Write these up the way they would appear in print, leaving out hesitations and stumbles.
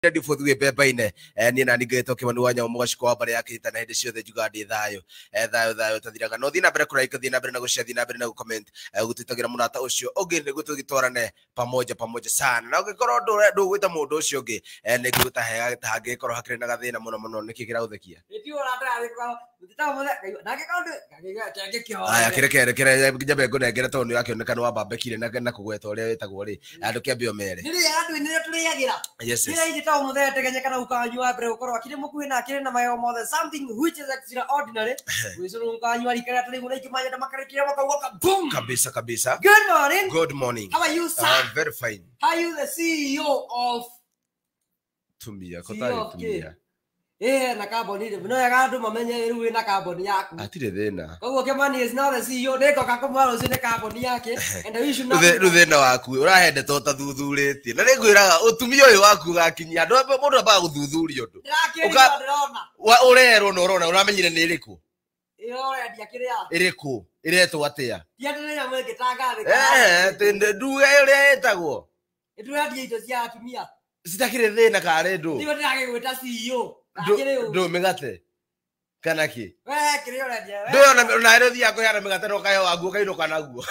ready for the pepa ine ni na nigeto kimanu wanya mugashiko wa bare yake itana hede ciothe juga ndi thayo thayo tathiraga no thina mbere kuraika thina mbere na gucia thina mbere na comment gutitagira munata ucio ungi ni gutugitwarane pamoja sana na ugikorwo ndu gwita mundu ucio ungi ni gutahe tahange korwo hakire na gathina muno niki gira uthekia ndio rada kwa gutita muthe nake kaundu kage kio aya kire njabe ngunengere tondu yakionekana wa bambekire na kugweta uria wetagwo ri andu kiambio mere nili andu ni turiyagira yes muthe tegenyekana ukanywa mbere ukorwo akire mukuhi na akire na mayo mothe something which is extraordinary wicuru ukanywa rikara tuli nguna ikimanya na makarekira makauka boom kabisa good morning how are you sir very fine how are you the CEO of Tumia kotari Tumia na kaboni no yagandu mamenye riu na kaboni yaku atire thina koguo Kimani is now the CEO ndiko kakumwaro cine kaboni yake and we should not thina waku urahende tota thuthuritie na ningwiraga utumia uyu waku gakinyia andu mundu aba guthuthuria undu urerwo no urona uramenyire ni iriku irorendia kiria iriku iretwo atia tiendelea mweke tangathika tende nduga uria etagwo itwendia indo cia atumia sitakire thina kare ndu ndio ndagigwita CEO ndu migate kana ki kirio rendia ndu na ero thia ko yana migate no kayo wagu kainuka naguo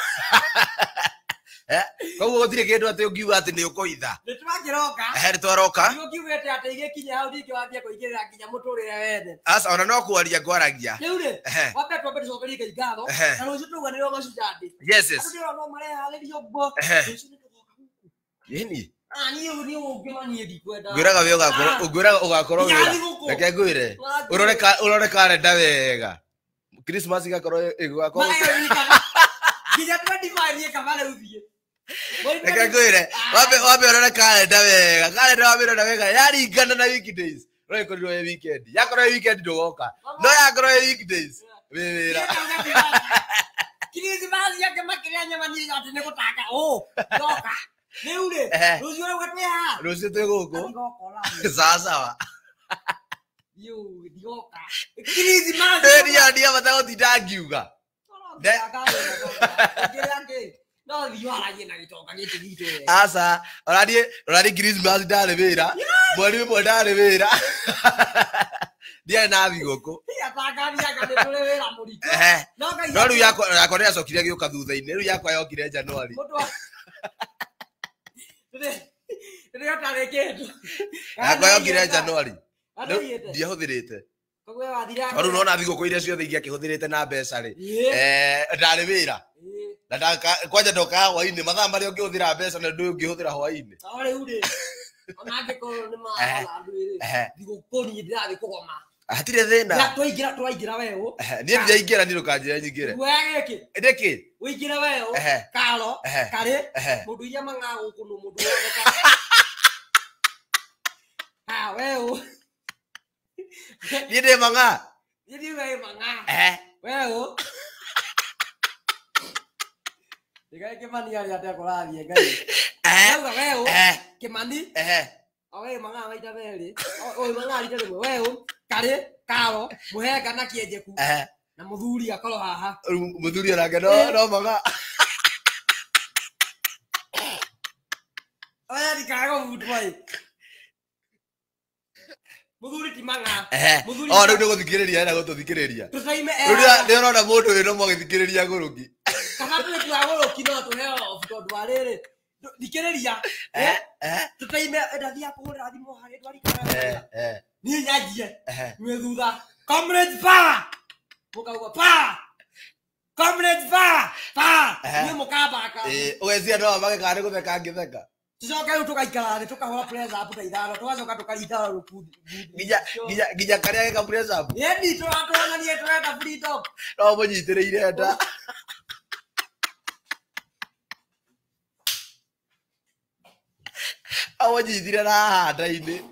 koguo gutire kindu ati ungiuga ati ni ukoitha ni twakiroka twaroka ni ukiugete ati igikinya hau ndiki wambia kuigirira nginya muturire wende asa ona no kwaria ngwaragia riure wambe twambe tucokerie ngai ngatho na rucio tuganirwo macujandi yes ndio no marehalirio bo yeni ni ungimanie ndikwenda gwiraga we ugakorwo wira reke ngwire urore kalenda wega Christmas igakorwo igwakorwo nginya 25 kamala uthie reke ngwire wambe urore kalenda wambe wega yaringana na weekdays reke korirwo weekend yakorwo weekend ndugoka no yakorwo weekdays wira Christmas yake makiria nyama ni ati ne gutaka doka Neure, rucio wetea. Rucio teguko. Sawa. Yo, dioka. Kirizi mazi. Ndia batao tidangiuga. No, viwala yena gitoka gitu. Asa, oradi Christmas ndale wira. Mwali mwe ndale wira. Ndia na bigoko. Ya tagaria kade tule wira muriko. No riu yakwa ria cokire giuka thutha-ini. Riu yakwa yokire January. Ndio tareketu. Yakwa yokire January. Ndiahuthirite. Koguo wathira. Aru no na thigũkũ iria ciothe ingiakihuthirite na mbeca ri. Ndari wira. Na kwanja ndoka hwaini mathaa maria ungihuthira mbeca na ndu ungihuthira hwaini. Ore ure. Ona ngiko ni ma andu iri. Thigũkũ ni ndirathi kugoma. Atire thina. Twaingira wewe. Ni ndiaingira ni rukanjira nyingire. Wegeke. Ndiki. Uingira wewe. Kalo. Kare. Mundu inya manga guku no mundu wega. Wewe. Ni de manga. Ni wewe manga. Wewe. Diga Kimani ali ate kurathie ngai. Wewe. Kimani. Awe manga waita veri. Oi manga ali tele wewe. Kare. Kalo. Muhega na kienjeku. Na muthuri akoro haha. Muthuri arage no manga. Oya dikago mutwai. Muthuri ti manga. Muthuri. Ndo guthikiriria na gututhikiriria. Tusaime Ndio rona mundu wino mo githikiriria gurugi. Kana tu tu gurugi no tu heo tondu arire. Thikiriria. Tusaime ndathia kuhura thimu hari ndwari kana. Ni nyajie. Ni thutha. Comrades power. Mukauga power. Comrades power. Ni mukabaka. Ugezia ndo amage kana gutheka ngitheka. Tucoka yu tukaikara thi tukahora press up taithano tugacoka tukarita rukundi ginya karia geka press up yendi turatona ni turenda freedom no munyitiriire nda awonyitire na handa-ini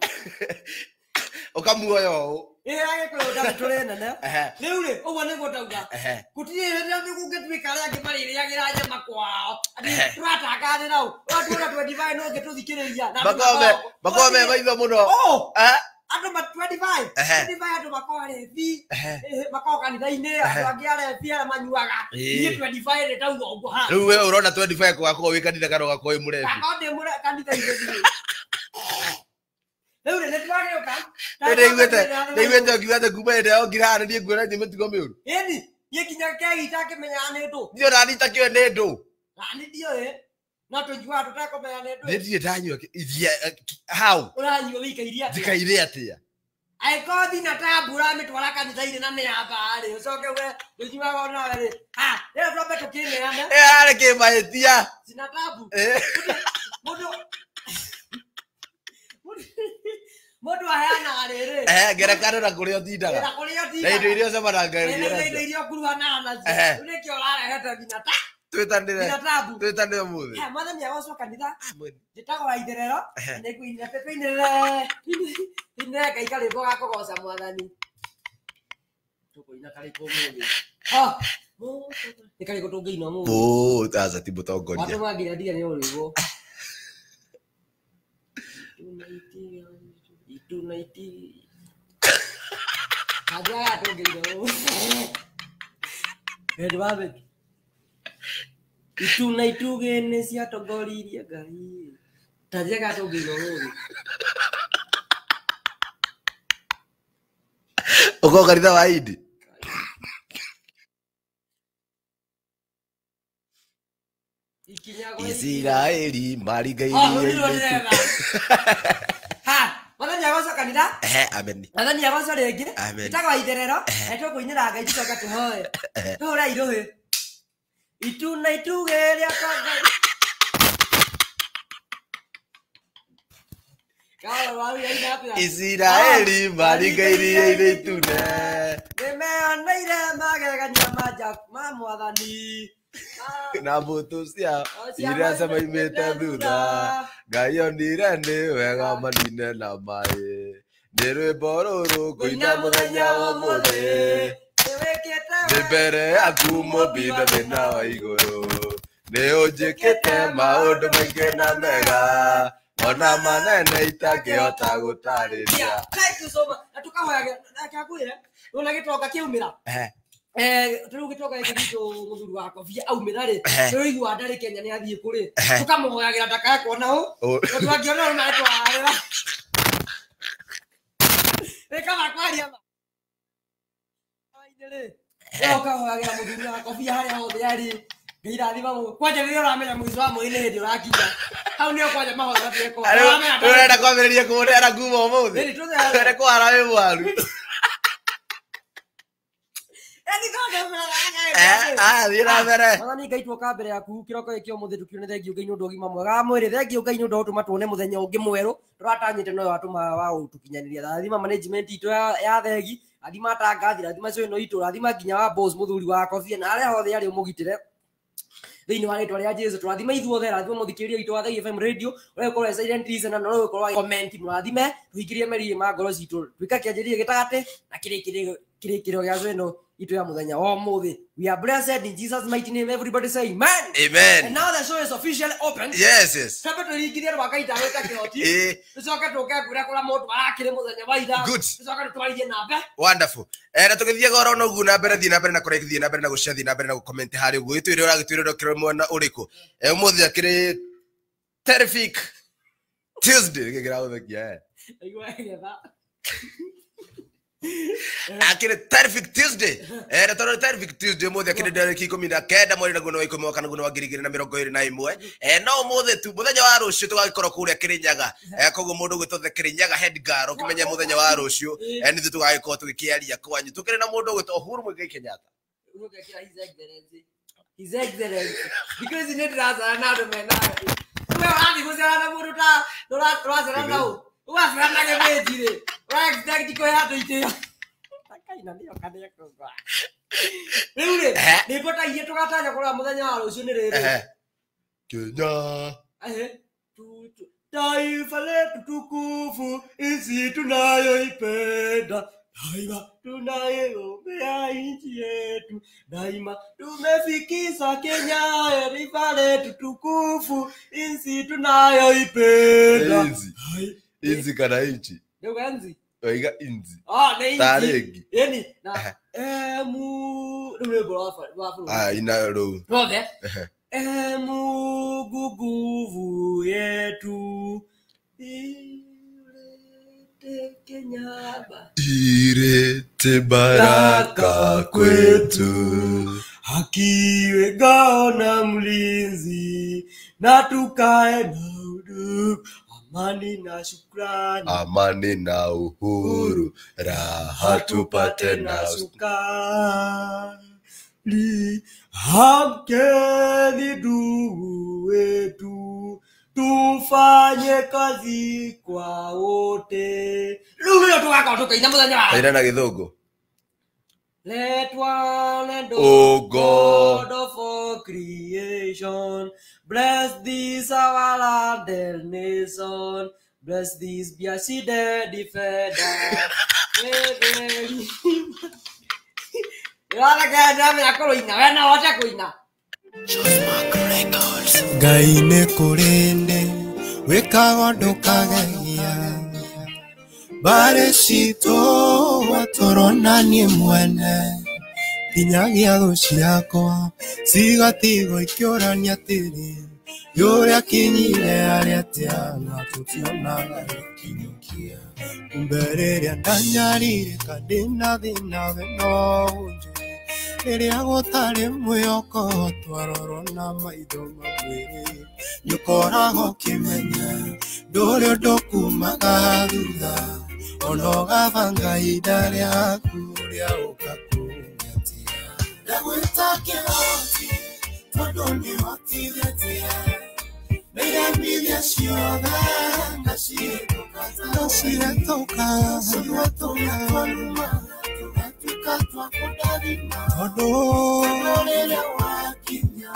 ukamuoyo agikuda turenene riu ri uguo niguo ndauga gutire rĩrĩa gũgĩtuĩka arĩa angĩ marĩrĩagĩra nyama kwao tũratangathĩra u tuona 25 no ngĩtũthikĩrĩria bakome maitho mũno andũ ma 25 andũ makorebi makao kanitha-inĩ andũ angĩ arebi arĩa manyuaga niĩ 25 nĩ ndauga ũguo ha rĩu we ũrona 25 gũgakorwo wĩ kanitha kana ũgakorwo wĩ mũrebi kanitha-inĩ Nĩiguĩte ngiuga kuma hĩndĩ ĩyo ngirahana niĩ nguona nĩ mĩtugo mĩũru. Ĩni, niĩ nginya kegi itakĩmenyaga nĩ ndũ. Niĩ ona niĩ itakĩũĩ nĩ ndũ. Nani ndioĩ. No tũnjuaga tũtekũmenya nĩ ndũ. Niĩ ndirĩ ndanyua iria how. Ũranyua wĩikaire atĩa? Njikaire atĩa? Angĩkorwo thina tabu ũramĩtwara kanitha-inĩ na nĩ yamba-rĩ, ũcoke we ndũnyuaga onawe-rĩ. Rĩu twambe tũkĩneane. Arĩ kĩmahĩtia. Sina tabu. Mũndũ aheanaga rĩrĩ. Ngerekano na kũrĩa ũtindaga. Na kũrĩa ũtindaga. Na indo iria ũcemanagia nacio. Na indo iria ũkuruhanaga nacio. Rĩu nĩkĩo ũrarehete thina ta. Twĩtanĩre. Thina tabu. Twĩtanĩre ũmũthĩ. Mwathani agocwo kanitha. Njĩtagwo Waitherero. Nĩngũina tũinĩre. Inĩre Ngai karĩmbo ga kũgoca Mwathani. Tũkũina karĩmbo ũmũthĩ. Nĩ karĩmbo tũngĩina ũmũthĩ. Aca ti mũtongoria. Watu wanginya ndige nĩ ũrĩgwo. Itu Aja ya tũngĩina. Edward. Itu gene ciatongoririe Ngai. Tajega tũngĩina ũmũthĩ. Uko kanitha wa Idi. Israeli marigairie. Mwathani agocwo kanitha. Amen. Mwathani agocwo rĩngĩ. Njĩtagwo Waitherero. Tũkũinĩra Ngai tũcoke tũhoe. Tũhũra irũhĩ. Itu gĩrĩa kwa Ngai. Israeli marigairie itune. Nĩmeoneire magegania ma Mwathani. Na mbũtũ cia iria cemaimĩte thutha. Ngai onire nĩ wega manine na maĩ. Nĩ rwĩmbo rũrũ ngũina mũthenya wa ũmũthĩ. Nĩ mbere yaku mũmbinda thĩna wa igũrũ. Nĩ ũnjĩkĩte maũndũ maingĩ na mega. Ona manene itangĩhota gũtarĩria. Thank you so much. Na tukahoyaga akakwĩra ona gĩtonga kĩaumĩra. Rĩu gĩtonga gĩkĩ gitũ mũthuri wa kobia aumĩra-rĩ, tũraigua ndarĩ Kenya nĩ athiĩ kũrĩ. Tũkamũhoyagĩra ndakae kuona ũũ. Tũngĩona ũũ na twarĩra. Rĩkaba kwaria ma. Rĩu ũkahoyagĩra mũthuri wa kobia harĩa hothe arĩ. Ngai irathima mũno. Kwanja rĩrĩa ũramenya mũico wa mweri nĩ hĩndĩ ũrakinya. Hau nĩyo kwanja mahoya matwĩko. Ũrenda kwambĩrĩria kũmũneana kuma ũmũthĩ. Ũrenda kũhara wĩ mwaru. Thiĩ na mbere. Mwathani Ngai tuoka mbere yaku kĩroko gĩkĩ ũmũthĩ tũkiuga nĩ thengiũ Ngai nĩ ũndũ ũgima mwega wa mwĩrĩ. Thengiũ Ngai nĩ ũndũ wa gũtũma tuone mũthenya ũngĩ mwerũ. Tũratanyĩte nowe watũma wa gũtũkinyanĩria. Rathima management itũ ya thegi. Rathima tangathi. Rathima ĩno itũ. Rathima nginya wa boss mũthuri wa kobia na arĩa hothe arĩ ũmũgitĩre. Thĩinĩ wa rĩtwa rĩa Jesũ tũrathima ithuothe. Rathima mũthikĩrĩria witũ wa Thai FM radio. Ũrĩa silent listener na ũrĩa ũkorwo comment mũrathime. Tũhingĩrie merirĩ ma ngoro citũ. Twĩka kĩanjĩrĩria gĩtagatĩ na kĩrĩkĩrĩro gĩa ĩno itu ya mũthenya wa ũmũthĩ. We are blessed in Jesus mighty name. Everybody say amen. Amen. And now the show is officially open. Yes. Twambe tũringithie rwakaita wĩta kĩhoti. Tũcoke tũke kũrĩa kũrĩa mũndũ arakĩrĩ mũthenya wa ira. Good. Tũcoke tũtwarithie na mbere. Wonderful. Na tũgĩthiĩ goro no ũguo na mbere thiĩ na mbere na kũrĩa thiĩ na mbere na gũcia thiĩ na mbere na gũcomment harĩ ũguo. Gĩtwĩre ũragĩtwĩre kĩrĩ mwena ũrĩkũ. Ũmũthĩ akĩrĩ terrific Tuesday gĩkĩrahũthĩkia. Aigua getha. Akire terrific Tuesday. Na tondũ terrific Tuesday mũthĩ akĩrĩ ndarĩki 19 mweri naguo wa 10 mwaka naguo wa 2021. No mũthĩ tu mũthenya wa rũciũ tũgagĩkorwo kũrĩa Kĩrĩnyaga. Koguo mũndũ gwĩtwo Kĩrĩnyaga head girl ũkĩmenya mũthenya wa rũciũ. Nĩ ithuĩ tũgagĩkorwo tũgĩkĩaria kwanyu. Tũkĩrĩ na mũndũ gwĩtwo Uhuru Muigai Kenyatta. His Excellency. Because nĩ ndĩrazara na andũ mena. Wewe ũrathiĩ gũcera na mũndũ ta ũracera na ũ. Ũgacera na gĩbĩnji-rĩ. Expect ko ya doite akaina ndio kade yakogwa rĩu-rĩ nĩbataire tũgatanya kũrĩa mũthenya wa rũciũ nĩ rĩrĩ Kenya taifa letu tukufu nchi tunayoipenda daima tunaiombea nchi yetu daima tumefikisha Kenya taifa letu tukufu nchi tunayoipenda inzi kana inchi ndio ganzi oiga inzi na inzi taregi yani na ndio bora ina ro rode nguvu yetu ilete Kenya ilete baraka kwetu, haki iwe ngao na mlinzi, na tukae na udugu, amani na shukrani, amani na uhuru, raha tupate na sukari. Hamkeni ndugu wetu, tufanye kazi kwa wote. Lugha tuwaka kutoka ina mudanya. Aina na Githungu. Let one and O God of all creation, bless this our land and nation, bless this blessed defender. Gaine kurende wekaga ndukagegia bare cito watoronanie mwene kinyagia guciakwa cigatigo ikiorania tiri yuria kinyire aria tiana tutionaga ikinyukia umbereria ndanyarire kandina thina no Eria gotare mwiyoko twarorona maitho mabwiri Nyukorago kimenya Ndore ndokumaga thutha Onoga Ngai ryaku ria ukakunyatia Ndagwita kiroti tondu nihotithetia Nĩiremithia ciothe ngacihĩtũka ciatũma Katwa kudari Todo Nolele wakinya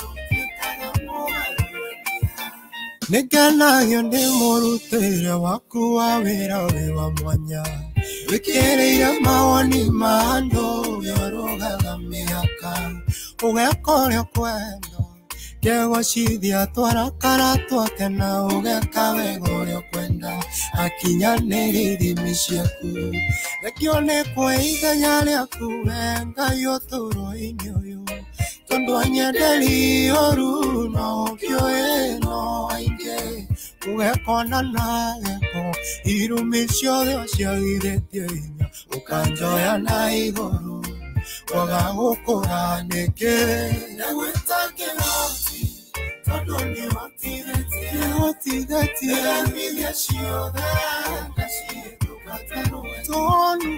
Negana yonde morutere waku wa wera wa mwanya Wikireira mawoni mando yoroga miaka Ugekore kwendo Kego shithia twarakara twakena ugekawe gorio kwenda Akinya nirithimi ciaku Nekione kwa ithenya rĩaku Ngai ũtũũro-inĩ ũyũ Tondũ anyenderi ũru no ũkĩũĩ no aingĩ Ũgekona na gĩko irumi ciothe ũciagithĩtie hinya Ũkanjoya na igũrũ Waga gũkũra nĩkĩ Ndagwĩta kĩroti Tondũ nĩhotithĩtie Nĩremithia ciothe ngacihĩtũka tene Tonu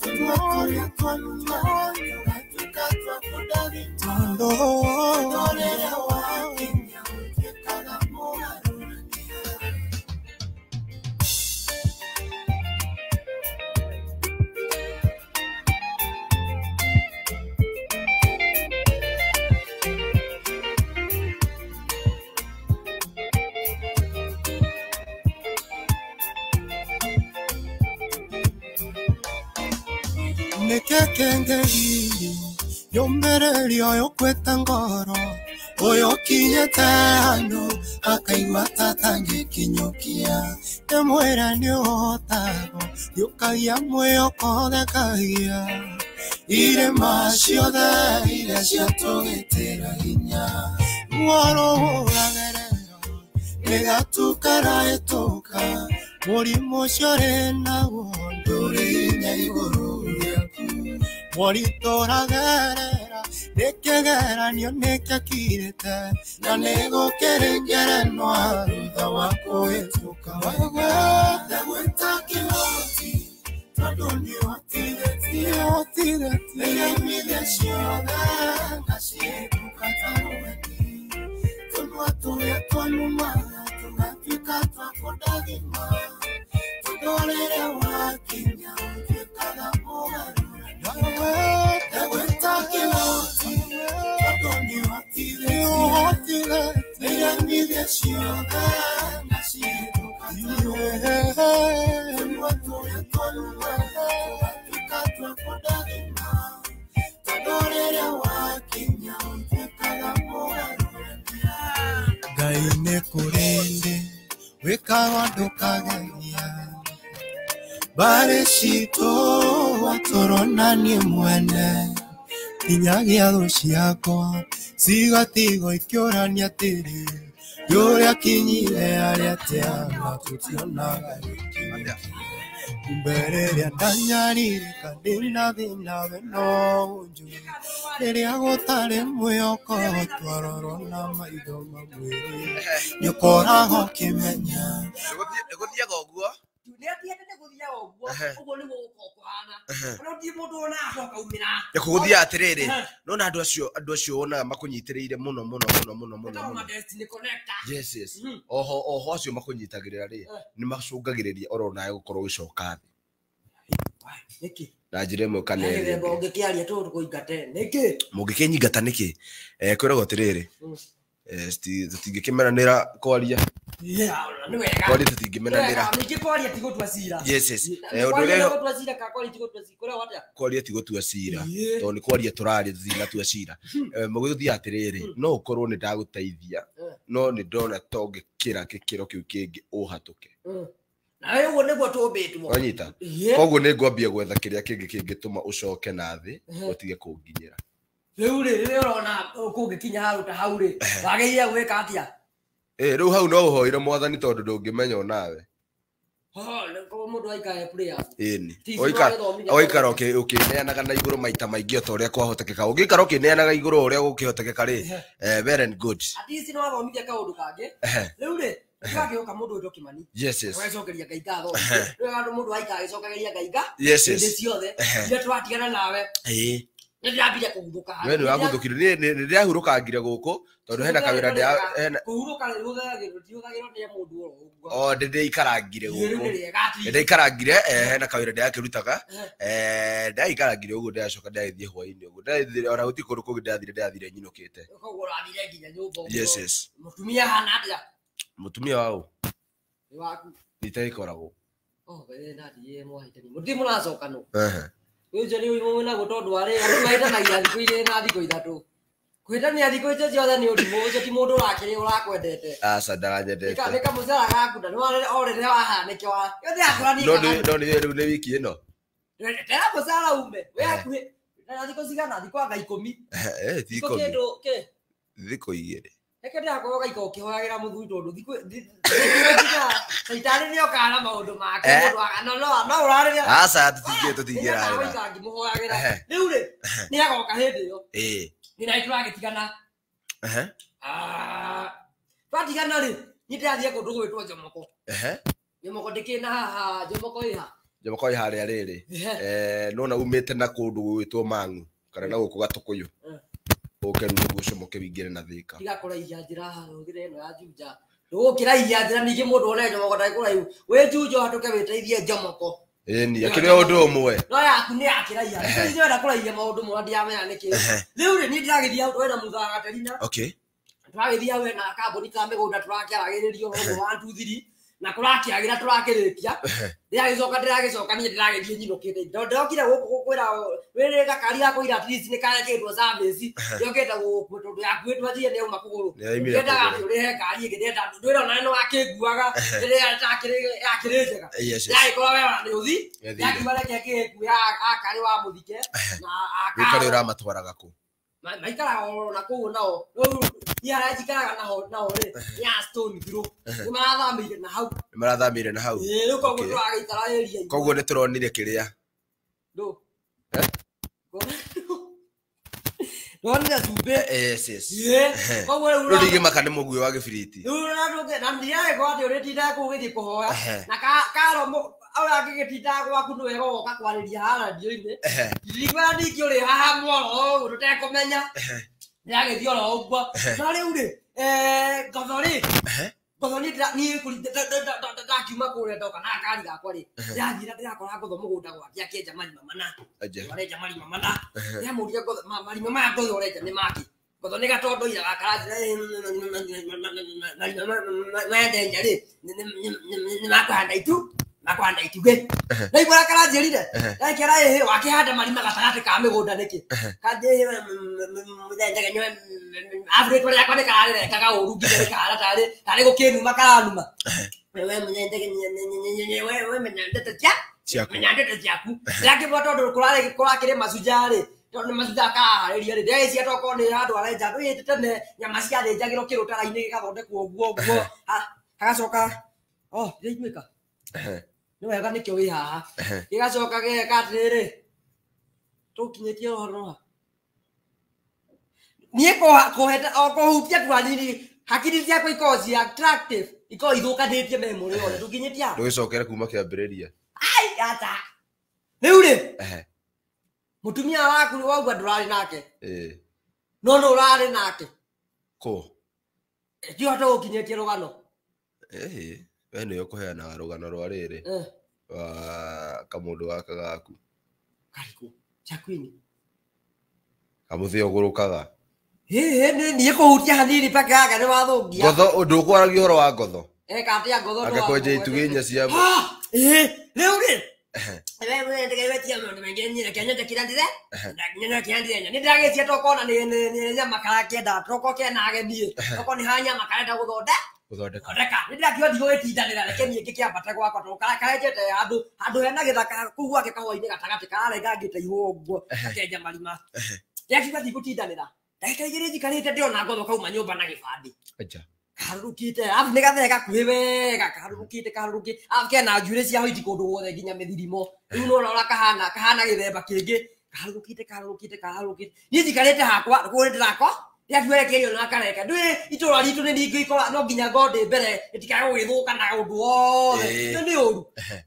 Nekekengeri Yombererio yokweta ngoro Oyo kinyete handu Akaigua tatangĩkinyũkia Temwĩra nĩũhotago Gĩũkagia mwĩyoko thekagia Irĩma ciothe iria ciatũgĩtĩra hinya Ruoro ũragerera Nĩgatukara ĩtũka Mũrimũ ũcio ũrĩ naguo ndũrĩ hinya igũrũ Moritũra gerera Nĩkĩgeranio nĩkĩakirĩte Na nĩgũkĩrĩngerenwa Thutha wa kũhĩtũka Ndagwĩta kĩhoti Tondũ nĩhotithĩtie Nĩiremithia ciothe ngacihĩtũka tarũweni Tũnua tũrĩa twanumaga Tũgatuĩka twa kũndathima Tondũ rĩrĩa wakinya Ũtuĩkaga mũgarũ Ndagwĩta kĩhoti Tondũ nĩhotithĩtie Nĩiremithia ciothe ngacihĩtũka tarũweni Tũnua tũrĩa twanumaga Tũgatuĩka twa kũndathima Tondũ rĩrĩa wakinya Ũtuĩkaga mũgarũ Ngai nĩkũrĩndĩ wĩkaga ndũkagegia Bare citũ watũronanie mwene Kinyagia thũ ciakwa cigatigo ikĩũrania tĩri Yũrĩa kinyire arĩa tĩana tũtionaga Mbereria ndanyaririka ndina thina wenonju riria gutari mwiyoko twarorwo na maitho mamwiri nĩũkoragwo ũkĩmenya Gũthiaga ũguo Kũgũthia atĩrĩrĩ nona andũ acio wonaga makũnyitĩrĩire mũno yes oho acio makũnyitagĩrĩra rĩ nĩ macũngagĩrĩria oro nawe gũkorwo ũgĩcoka thĩ na njĩra ĩmwe kana ĩrĩa mũngĩkĩnyingata nĩkĩ kwĩragwo atĩrĩrĩ tũtingĩkĩmenanĩra kwaria kwaria tũtingĩmenanĩra yes kwaria ti gũtua cira tondũ nĩ kwaria tũraria tũtinatua cira mũgĩthiĩ atĩrĩrĩ no ũkorwo nĩ ndagũteithia no nĩ ndona ta ũngĩkĩra gĩkĩro kĩu kĩngĩ ũhatũke nawe ũguo nĩguo tũmbĩtwo wanyita koguo nĩ ngwambia gwetha kĩrĩa kĩngĩ kĩngĩtũma ũcoke na thĩ ũtige kũnginyĩra rĩu rĩrĩa ũrona kũngĩkinya hau ta hau rĩ wagĩrĩire gwĩka atĩa rĩu hau no ũhoire mwathani tondũ ndũngĩmenya onawe mũndũ aikare prayer ĩni oikara ũkĩneanaga na igũrũ maita maingĩ ota ũrĩa kwahotekeka ũngĩikara ũkĩneanaga igũrũ ũrĩa gũkĩhotekeka rĩ very and good at least no athomithia kaũndũ kangĩ rĩu rĩ gagĩũka mũndũ ũndũ kĩmani ũgacokeria Ngai ngatho rĩu andũ mũndũ aikara agĩcokageria Ngai hĩndĩ ciothe iria twatigana nawe nĩndĩrambire kũhurũka we nĩ wagũthũkire nĩndĩrahurũkangire gũkũ tondũ hena kawĩra kũhurũka ndihũthagĩrwo nĩ mũndũ oro ũguo ndĩikarangire gũkũ ndĩikarangire hena kawĩra ndĩrakĩrutaga ndĩikarangire ũguo ndĩracoka ndĩrathiĩ hwainĩ ũguo ona gũtirĩ kũndũ kũngĩ ndĩrathire nyinũkĩte koguo ũrathire nginya nyũmba yes mũtumia hana atĩa mũtumia waũ nĩ waku itaikoragwo nathiĩ mwahĩtani mũtirĩ mũracoka nũ Ujo ni uyu na gutondu ari andu mahitanagia thikũ igĩrĩ na thikũ ithatũ kwĩtania thikũ icio ciothe nĩ ũrimũ ũcio ti mũndũ ũrakĩrĩ ũrakwendete aca ndaranyendete nĩ kamũcara gaku na orĩrĩa wahanĩke wa yothe akũrani no nĩ rĩu nĩ wiki ĩno tera mũcara ume we hakuhĩ na thikũ cigana thikũ anga 10 ti 10 kĩndũ kĩ thikũ igĩrĩ reke ndĩrakorwo gaika ũkĩhoyagĩra mũthuri tondũ caitani nĩ okaga na maũndũ make mũndũ no ũrarĩrĩa aca tũtingĩrarĩra ngĩmũhoyagĩra rĩu rĩ nĩ agoka hĩndĩ ĩyo nĩ na tũragĩtigana twatigana rĩ nĩ ndĩrathiĩ kũndũ gwĩtwo Njomoko Njomoko ndĩkĩna haha Njomoko ĩ harĩa rĩrĩ nona umĩte na kũndũ gwĩtwo Mang'u kana na gũkũ Gatũkũyũ ũke rĩu nĩguo ũcomoke wingĩre na Thĩka tiga kũraihia njĩra hũthĩre ĩno ya Juja ndũgũkĩraihia njĩra ningĩ mũndũ one Njomoko ndarĩ kũraihu wĩ Juja hatũke wĩteithie Njomoko ĩni akĩrĩ ũndũ ũmwe no yaku nĩ yakĩraihia nĩ ndĩrenda kũraihia maũndũ mwa ndiamenya nĩkĩ rĩu rĩ niĩ ndĩragĩthiĩ hau twĩna Mutha Gaterina tũragĩthiĩ hau na kambũni ka mĩgũnda tũrakĩaragĩrĩrio 1 2 3 na kũrakĩagĩra tũrakĩrĩkia ndĩragĩcoka niĩ ndĩragĩthiĩ nyinũkĩte ndokire gũkũ kwĩra wĩrĩ gakari gakũira at least nĩ karekĩtwo service ndĩokĩte gũkũ tondũ yakuĩtwo athiĩ nĩ uma kũgũrũ ndendaga atĩ ũrĩhe ngari ĩngĩ ndenda ndwĩra ona no akĩnguaga rĩrĩa yakĩrĩ njega yagĩkorwo we ona nĩ ũthi yakiuga reke kĩkuya akarĩ wa mũthike na akarĩ ũramatwaraga kũ maikaraga na kũu nao rĩu niarĩa njikaraga nao rĩ ya Stone Throw nĩ marathamĩire na hau rĩu koguo tũragĩikara area koguo nĩ tũronire kĩrĩa ndũ nonire cumbĩ koguo rĩu rũrigĩmaka nĩ mũguĩ wa gĩbiriti rĩu na ndiragĩkorwo atĩ ũrĩtindaga kũu gĩthiĩ kũhoya na karo aũrĩa angĩgĩtindaga gwaku nĩ wega ũgoka kwarĩria haha radio-inĩ ndirikũra ningĩ ũrĩ haha mworo ũguo tũtekũmenya ndĩragĩthiĩ oro ũguo no rĩu rĩ ngotho niĩ ndakiuma kũrĩa ndoka na kari gakwa rĩ ndĩrathire ndĩrakora ngotho mũgũnda gwake akĩenja marima mana arenja marima mana ndĩramũria marima maya ngotho ũrenja nĩ maki ngotho nĩ gatondoira gakaranjĩra mendenja rĩ nĩ makũhanda itu nakwanda itugĩ naigua karanjĩrire ndakĩra ĩhĩ wakĩhanda marima gatagatĩ ka mĩgũnda nĩkĩ kanjĩ mũthendegenyo aburĩtwo rĩakwa nĩ kararĩrekaga ũru nginya rĩkahana tarĩ gũkĩnuma karanuma we mũthendegenyo we menya ndeto ciaku ndakĩbwa tondũ kũrakĩrĩ macunja rĩ tondũ nĩ macunja akaharĩria rĩ ndĩgĩcia tokorwo nĩ handũ arenja ndũ hĩndĩ tene nyama ciathĩnjagĩrwo kĩrũtara-inĩ gĩgathondekwo ũguo hagacoka ndĩraiguĩka nĩ wega nĩkĩo wĩ haha gĩgacoka gĩgeka atĩrĩrĩ tũkinyĩtie ũhoro niĩ kũhutia tu hanini hakiri ciakwa ikorwo ci attractive ikorwo ithũkanĩtie memory yothe tũkinyĩtie haha ndũgĩcokere kuma kĩambĩrĩria ai ata rĩu rĩ mũtumia waku nĩ waugua ndũrarĩ nake no nĩ ũrarĩ nake kũ tihote gũkinyĩtie rũgano we nĩyo kũheanaga rũgano rwa rĩrĩ kamũndũ gaka gaku karĩkũ chakwini kamũthĩ ũgũrũkaga niĩ kũhutia hanini peke yake nĩ wathũngia ngotho ndũkwaragia ũhoro wa ngotho eka atĩa ngotho angĩkwenja itugĩnya cia rĩu rĩ wewe ndegeretia mũndũ mengeni rekenya kirandire ndagenya kirandire nĩ ndagĩtia tokona nĩ nyama karakĩenda toko kena agenie toko nĩ hanya makarenda gũthondeka nĩ ndakĩo ndigũgĩtindanĩra reke niĩ ngĩkĩambate gwakwa tondũ karenjete handũ hena gĩthaka kũu gwake kahũa-inĩ gatagatĩ kararengangĩte ihũa ũguo akenja marima yakiuga ndigũtindanĩra ndagĩka igĩrĩ njikarĩte ndĩona ngotho kauma nyũmba na gĩbandĩ karurukite afu nĩ gathega gakuhĩ wega karurukite afu kena njuĩrĩ cia hoiti kũndũ guothe nginya mĩthirimo rĩu nona ũrĩa kahana gĩthemba kĩngĩ karurukite niĩ njikarĩte hakwa kũrĩ ndĩrakwa rĩakiuerekerio na kareka ndũĩ itũra ritũ nĩ ningĩ ikora no nginya ngondĩ mbere ĩtikae gũgĩthũka na ũndũ wothe ĩyo nĩ ũru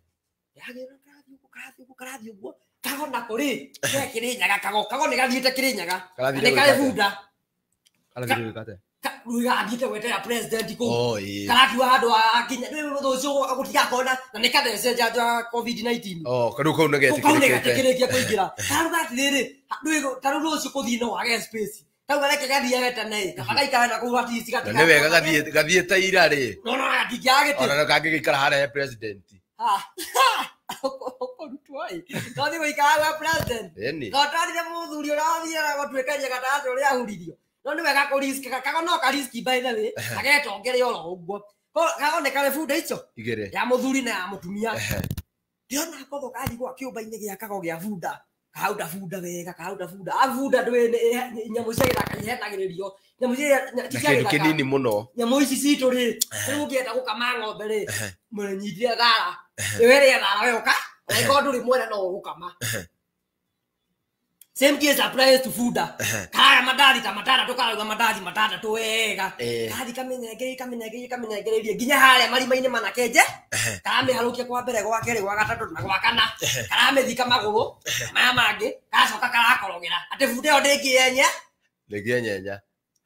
karathiĩ ũguo kagona kũrĩ Kĩrĩnyaga kago nĩ gathiĩte Kĩrĩnyaga nĩ karĩ bunda rugathiĩte gwetera president kũu karakiuga handũ akinya ndũĩ mũndũ ũcio gũtigakona na nĩ kathece njanjo ya COVID-19 kau nĩ getikĩrĩkia kũingĩra karuga atĩrĩrĩ tarũ rũciũ kũthiĩ no wage space kauga reke gathiage tene kabagaikara na kũu atisi nĩ wega gathiĩte ira rĩ no gatingĩagĩte ona kangĩgĩikara harĩa president ũkorutwo twathi gũikara gwa president gotwarire mũthuri ũrĩa wathiaga gũtuĩka gatagatĩ ũrĩa ahuririo no nĩ wega kũriski kago no kariski by the way agetongere oro ũguo kagoneka bunda icio ya mũthuri na ya mũtumia ndĩona ngotho kathi gwa kĩũmba-inĩ gĩa kago gĩa bunda kahauda bunda wega abunda ndũĩ nyamũ cia gĩthaka ihenagĩrĩrio nyamũ cia kĩnini mũno nyamũ ici citũ rĩ rĩu ũngĩenda gũkama ng'ombe rĩ mũnyitire thara ĩwere thara weoka angĩkorwo ndũrĩ mwene no ũgũkama same case applies to bunda kaya mandari ta matara tukarauga mandari matandatũ wega kathi kamenyengereirie nginya harĩa marima-inĩ manakenje karamĩharũkia kwa mbere gwa kerĩ gwa gatatũ na gwa kana karamĩthika magũrũ maya mangĩ gacoka karakorogera atĩ bunda ĩyo ndĩngĩenyenya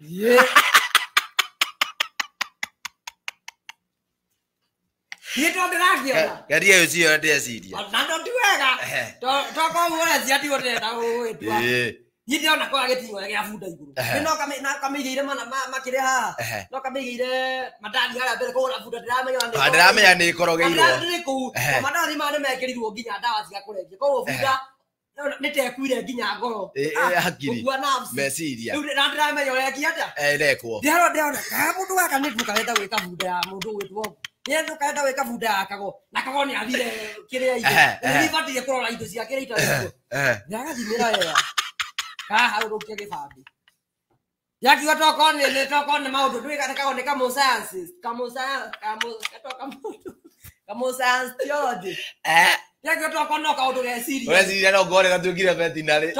niĩ to ndĩrakiona garia ũcio ndĩeciria na ndo ti wega tokoguo ciati gũtenda gũgĩtua niĩ ndĩrona kwa gĩting'o gĩa bunda igũrũ no kamĩigĩire makĩrĩ haha no kamĩigĩire mandari harĩa mbere kũgũra bunda ndĩramenya nĩ ĩkorogeirwo ndĩrĩ kũu mandari maya nĩ mekĩrirwo nginya ndawa cia kũrebia koguo bunda nĩ tekuire nginya ngoro hakiri meciria rĩu na ndĩramenya ũrĩa kiata rekwo ndĩrona mũndũ gaka nĩ tukarenda gwĩka bunda ya mũndũ gwĩtwo nĩ tukarenda gwĩka bunda ya kago na kago nĩ athire kĩrĩa nĩ ibatiĩ kũrora indo ciake iria itarĩ ndagathimĩra wega kaharũrũkia gĩbandĩ yakiuga tokorwo nĩ maũndũ ndũĩ kago nĩ kamũscience tiothe yakiuga tokorwo no kaũndũ geciria ũreciria no ngore gatuĩkire veterinary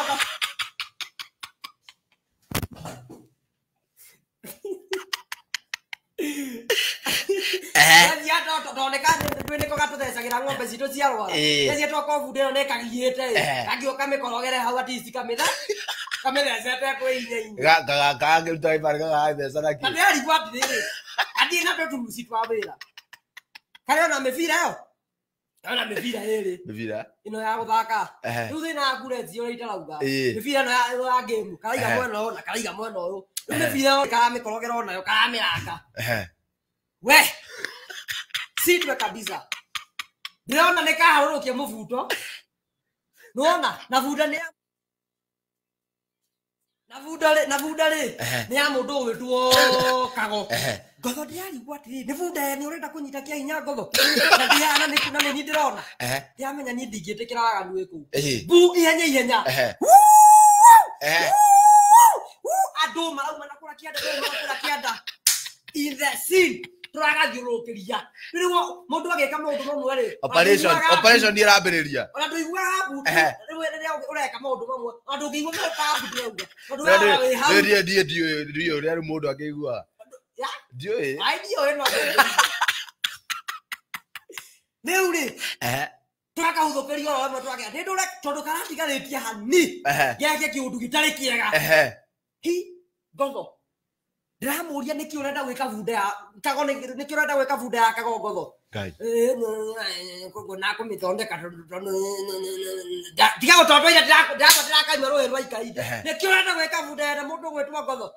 nĩko gatũthecagĩra ng'ombe citũ ciarwara ĩcie tokorwo bunda ĩyo nĩkagiĩte kangĩũka mĩkorogere hau atici kamĩthecete kwĩinyainĩ kangĩruta gĩbandĩ gagatheca naki ndĩrarigwo atĩrĩrĩ athiĩ na tũturuci twa wĩra karĩ ona mĩbira ĩyo ona mĩbira ĩrĩ ĩno ya gũthaka rĩu thĩna wa kureti ũrĩa itarauga mĩbira ĩno ya ngĩmu karaiga mwena ũyũ na karaiga mwena ũyũ rĩu mĩbira ĩyo karamĩkorogera onayo karamĩranga we sitwe kabisa ndĩrona nĩ kaharũrũkia mũbuto nĩwona na bunda nĩ ya mũndũ ũgĩtwo kago ngotho ndĩrarigwo atĩrĩ nĩ bunda nĩ ũrenda kũnyita kĩa hinya ngotho na nĩ niĩ ndĩrona ndĩramenya niĩ ndingĩtĩkĩra waganu wĩ kũu mbu ihenya andũ marauma na kũra kĩanda in the scene tũragathiũrũrũkĩria rĩu mũndũ agĩka maũndũ mamwe rĩ operation nĩ ĩrambĩrĩria ona ndũiguaga mbu rĩu ũreka maũndũ mamwe ona ndũngĩigua mĩka mbu ndĩrauga tondũ wĩ hau ndiĩ ũrĩa rĩu mũndũ akĩiguaga ndiũĩ ndiũĩ no rĩu rĩ tũrakahũthũkĩria oro ĩmwe tũrakĩra nĩ ndũre tondũ karatigarĩtie hani gĩake kĩũndũ gĩtarĩ kĩega Gotho ndiramũria nĩkĩ ũrenda gwĩka bunda ya kago nĩkĩ ũrenda gwĩka bunda ya kago Gotho koguo na kũmĩthondeka tiga gũtondoire ndĩrakaima rũĩ rwa ikainde nĩkĩ ũrenda gwĩka bunda ya mũndũ gwĩtwo Gotho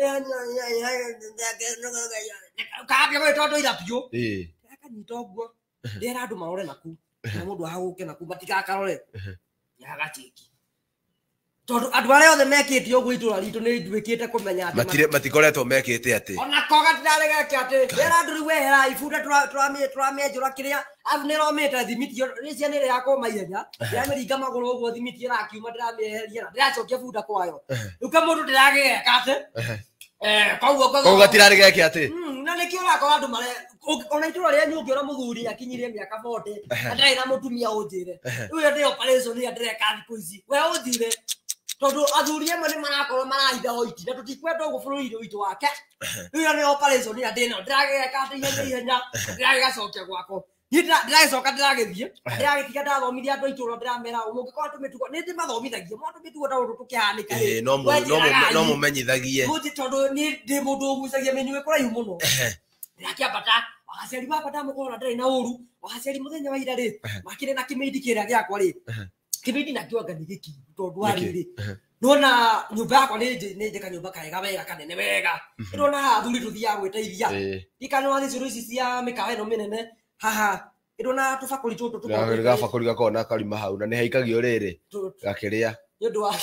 kambia gwĩtondoira biũ ndĩrakanyita ũguo ndĩra andũ marore naku na mũndũ ahagũke naku matigakarore yagacheki tondũ andũ arĩa othe mekĩte ũguo itũra ritũ nĩ nduĩkĩte kũmenya atĩ matikoretwo mekĩte atĩ ona koga tĩrarege atĩ ndĩra andũ rĩu wehera ibunda tũramĩenjũra kĩrĩa abu nĩromĩte thimiti rĩcia nĩ rĩakũma ihenya ndĩramĩringa magũrũ ũguo thimiti ĩrakiuma ndĩramĩeheria na ndĩracokia bunda kwayo rĩu kamũndũ ndĩragĩgeka atĩ koguo gatirarĩgeke atĩ na nĩkĩo ũrakora andũ ona itũra rĩa nyũngĩ ona mũthuri akinyirie mĩaka 40 na ndarĩ na mũtumia ũnjĩre rĩu ndĩ operation ya ndĩreka thikũ ici we ũnjĩre tondũ athuri amwe nĩ marakorwo marahitha hoiti na tũtikwenda ũguo bũrũri-inĩ witũ wake rĩu nĩ operation ya ndĩno ndĩragĩka atĩ ihenya ndĩragĩgacokia gwakwa ndĩragĩcoka ndĩragĩthiĩ ndĩragĩtiga ndathomithia andũ itũra ndĩramera mũngĩkorwo tũmĩtugo nĩ ndĩmathomithagia mwana tũmĩtugo ta ũndũ tũkĩhanĩka no mũmenyithagie tondũ nĩ ndĩ mũndũ ũgucagia mĩnyuĩ kũraihu mũno ndĩrakĩambata wagaciari wakwa ndamũkorwo na ndarĩ na ũru wagaciari mũthenya wa ira rĩ makĩrĩ na kĩmĩindi kĩrĩa gĩakwa rĩ kĩmĩindi nakĩonga nĩ gĩki tondũ wa rĩrĩ nona nyũmba yakwa nĩ njĩka nyũmba kaega wega kanene wega ĩrona athuri tũthiaga gwĩteithia ikanwa thicũrũ ici cia mĩkawa ĩno mĩnene haha ĩrona tũbakũri tũtũ gabakũri gakorwo na karima hau na nĩ haikagio rĩrĩ gakĩrĩa nĩ ũndũ wa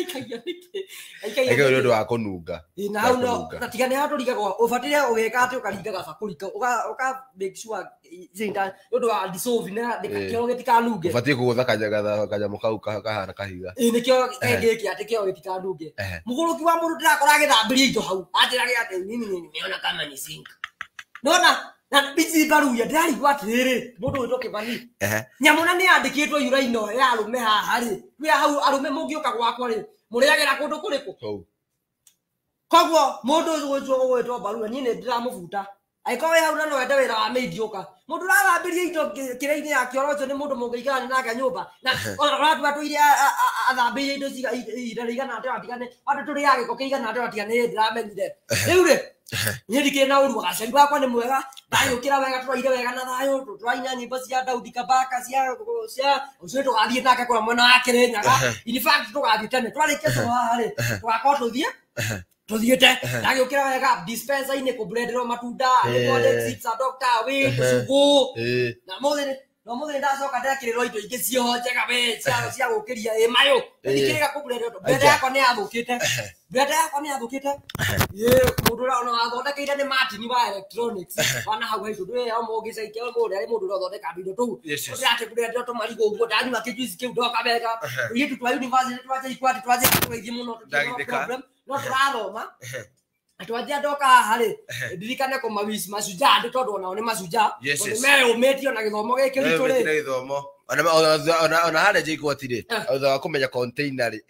nĩ ũndũ wa kũnunga na hau no tiga nĩ hatũrigagwo ũbatire ũgeka atĩ ũkaringa gabakũri ũka make sure nĩ ũndũ wa dissolve na kĩo gĩtikanunge ũbatiĩ kũgũtha kanyamũ kau kahana kahiga nĩkĩo gĩkĩ atĩ kĩo gĩtikanunge mũgũrũki wa mũndũ ndĩrakora agĩthambĩria indo hau anjĩrage atĩ nini nĩona kama ni sink nona na bici baruya ndarigwa atĩrĩrĩ mũndũ wĩtwo Kĩmani nyamũ na nĩ yandĩkĩtwo yura-ino ya arũme haha rĩ rĩu hau arũme mũngĩũka gwakwa rĩ mũrĩagĩra kũndũ kũrĩkũ koguo mũndũ ũcio gwĩtwo Baruya niĩ nĩ ndĩramũbuta angĩkorwo wĩ hau na no wende wĩra wa maidi ũka mũndũ ũrathambĩria indo kĩrĩa-inĩ ya kĩoro ũcio nĩ mũndũ mũngĩikarania nake nyũmba na ũratua tũire athambĩria indo ihinda rĩigana atĩ watigane andũ tũrĩaga gĩko kĩigana atĩ watigane ndĩramenyire rĩu rĩ niĩ ndikĩrĩ na ũru wagaciari wakwa nĩ mwega ndagĩũkĩra wega tũraire wega na thayũ tũraina nyĩmbo cia Daudi Kabaka cia ũcio tũgathiĩ nake kũrĩa mwena wa Kĩrĩnyaga in fact tũgathiĩ tene twarĩkia haha rĩ tũgakorwo tũthiĩte ndagĩũkĩra wega dispenser-inĩ kũbrenderwo matunda doctor wĩ tũcugũ na mũthĩ ndacoka ndekĩrĩrwo indo ingĩ cio njega we cia gũkĩria mayũ ndikĩrĩga kũbrenderwo mbere yakwa nĩ yathũkĩte mũndũ ũrona wathondekeire nĩ Martin wa electronics wana hau haitũ ndũĩ mũngĩcaikia mũndũ arĩ mũndũ ũrathondeka indo tũu ũrate brenderwo tũmarigũ ũguo ndanyua kĩjuici kĩu ndoka wega ithu twa university twaje ikwati twaje tũgeithie mũno no tũrathoma atwaje ndoka haha rĩ ndirikane kũmawisi macunja andũ tondũ onao nĩ macunja tondũ meyũmĩtio na gĩthomo gĩkĩ ritũ rĩ gĩthomo ona harĩa nja ikwati rĩ thutha wa kũmenya container rĩ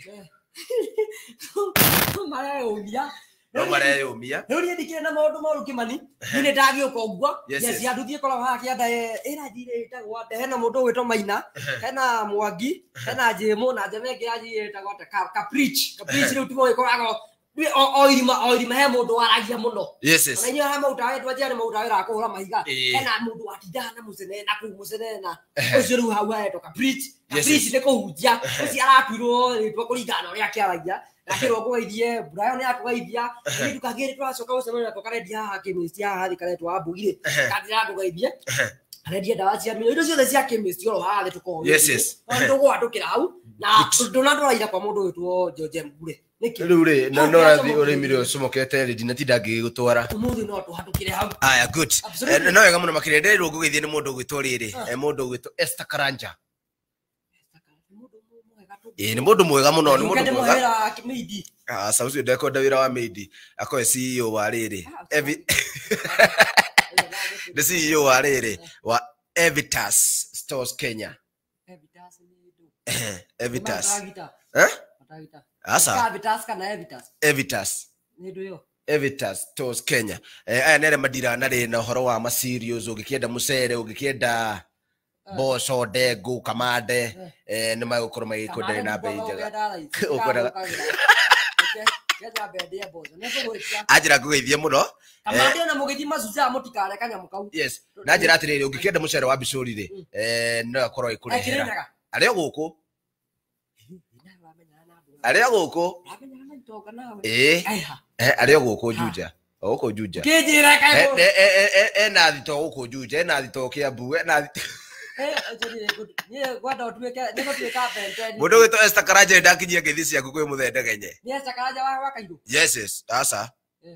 mareyũmia rĩu niĩ ndikĩrĩ na maũndũ moru Kĩmani niĩ nĩ ndagĩũka ũguo neciandũthiĩ korwo haha kĩanda ĩra njirĩ ĩtagwo atĩ hena mũndũ ũgwĩtwo Maina hena Mwangi hena Njĩmũ na njema ĩngĩ yanjirĩ ĩtagwo atĩ Caprice rĩu timo gĩkoragwo o irima he mũndũ waragia mũno ona inyuĩ arĩa mautaga twanjia nĩ mautaga wĩra wa kũhũra mahiga hena mũndũ watindaga na mũcene na kũu mũcene na ũcio rĩu hau hetwo Caprice nĩ kũhunjia ũcio aratuirwo rĩtwa kũringana na ũrĩa akĩaragia nakĩrwo kũgeithie Brian atũgeithia nĩ tukagĩrĩ twacoka gũcemania nako karendia haha chemist haha thĩ karetwo wa Mbugire kathira tũgeithie arendia ndawa cia mĩnyoo indo ciothe cia chemist oro haha thĩ tũkorwo tũgwatũkĩra hau na ndũnatũraira kwa mũndũ wĩtwo George Mbure rĩu rĩ no ũrathiĩ ũrĩmi rĩ ũcomokete rĩ ndinatinda ngĩgũtwara ũmũthĩ no tũhatũkĩre hau aya good no wega mũno makĩria ndĩrĩrwo ngũgeithie nĩ mũndũ ũgwĩtwo rĩrĩ mũndũ ũgwĩtwo Esther Karanja nĩ mũndũ mwega mũno nĩ mũndũ mwega sauti ndekwenda wĩra wa maidi akoe CEO wa rĩrĩ the CEO wa riri wa Evitas Stores Kenya. Evitas ni ndu. Evitas. Matagita. Matagita. Asa. Evitas kana Evitas. Evitas. Ni ndu yo. Evitas Stores Kenya. Aya nere madira na ri na horo wa masirios ugikienda mucere ugikienda boco ndengu kamande ni magukuru magikwenda na bei njega ukora ajira kugeithia muno kamande na mugithima suza mutikare kanya mukau yes na njira atiriri ugikienda mucere wa bicuri ri no akorwo ikurehera ari guku ari guku ari guku juja guku juja kijira kayo na thito guku juja na thito kiambu na mundu gwitwo Esther Karanja ndakinyia ngethi ciaku kwi muthende genye ni Esther Karanja wa Kairu yes asa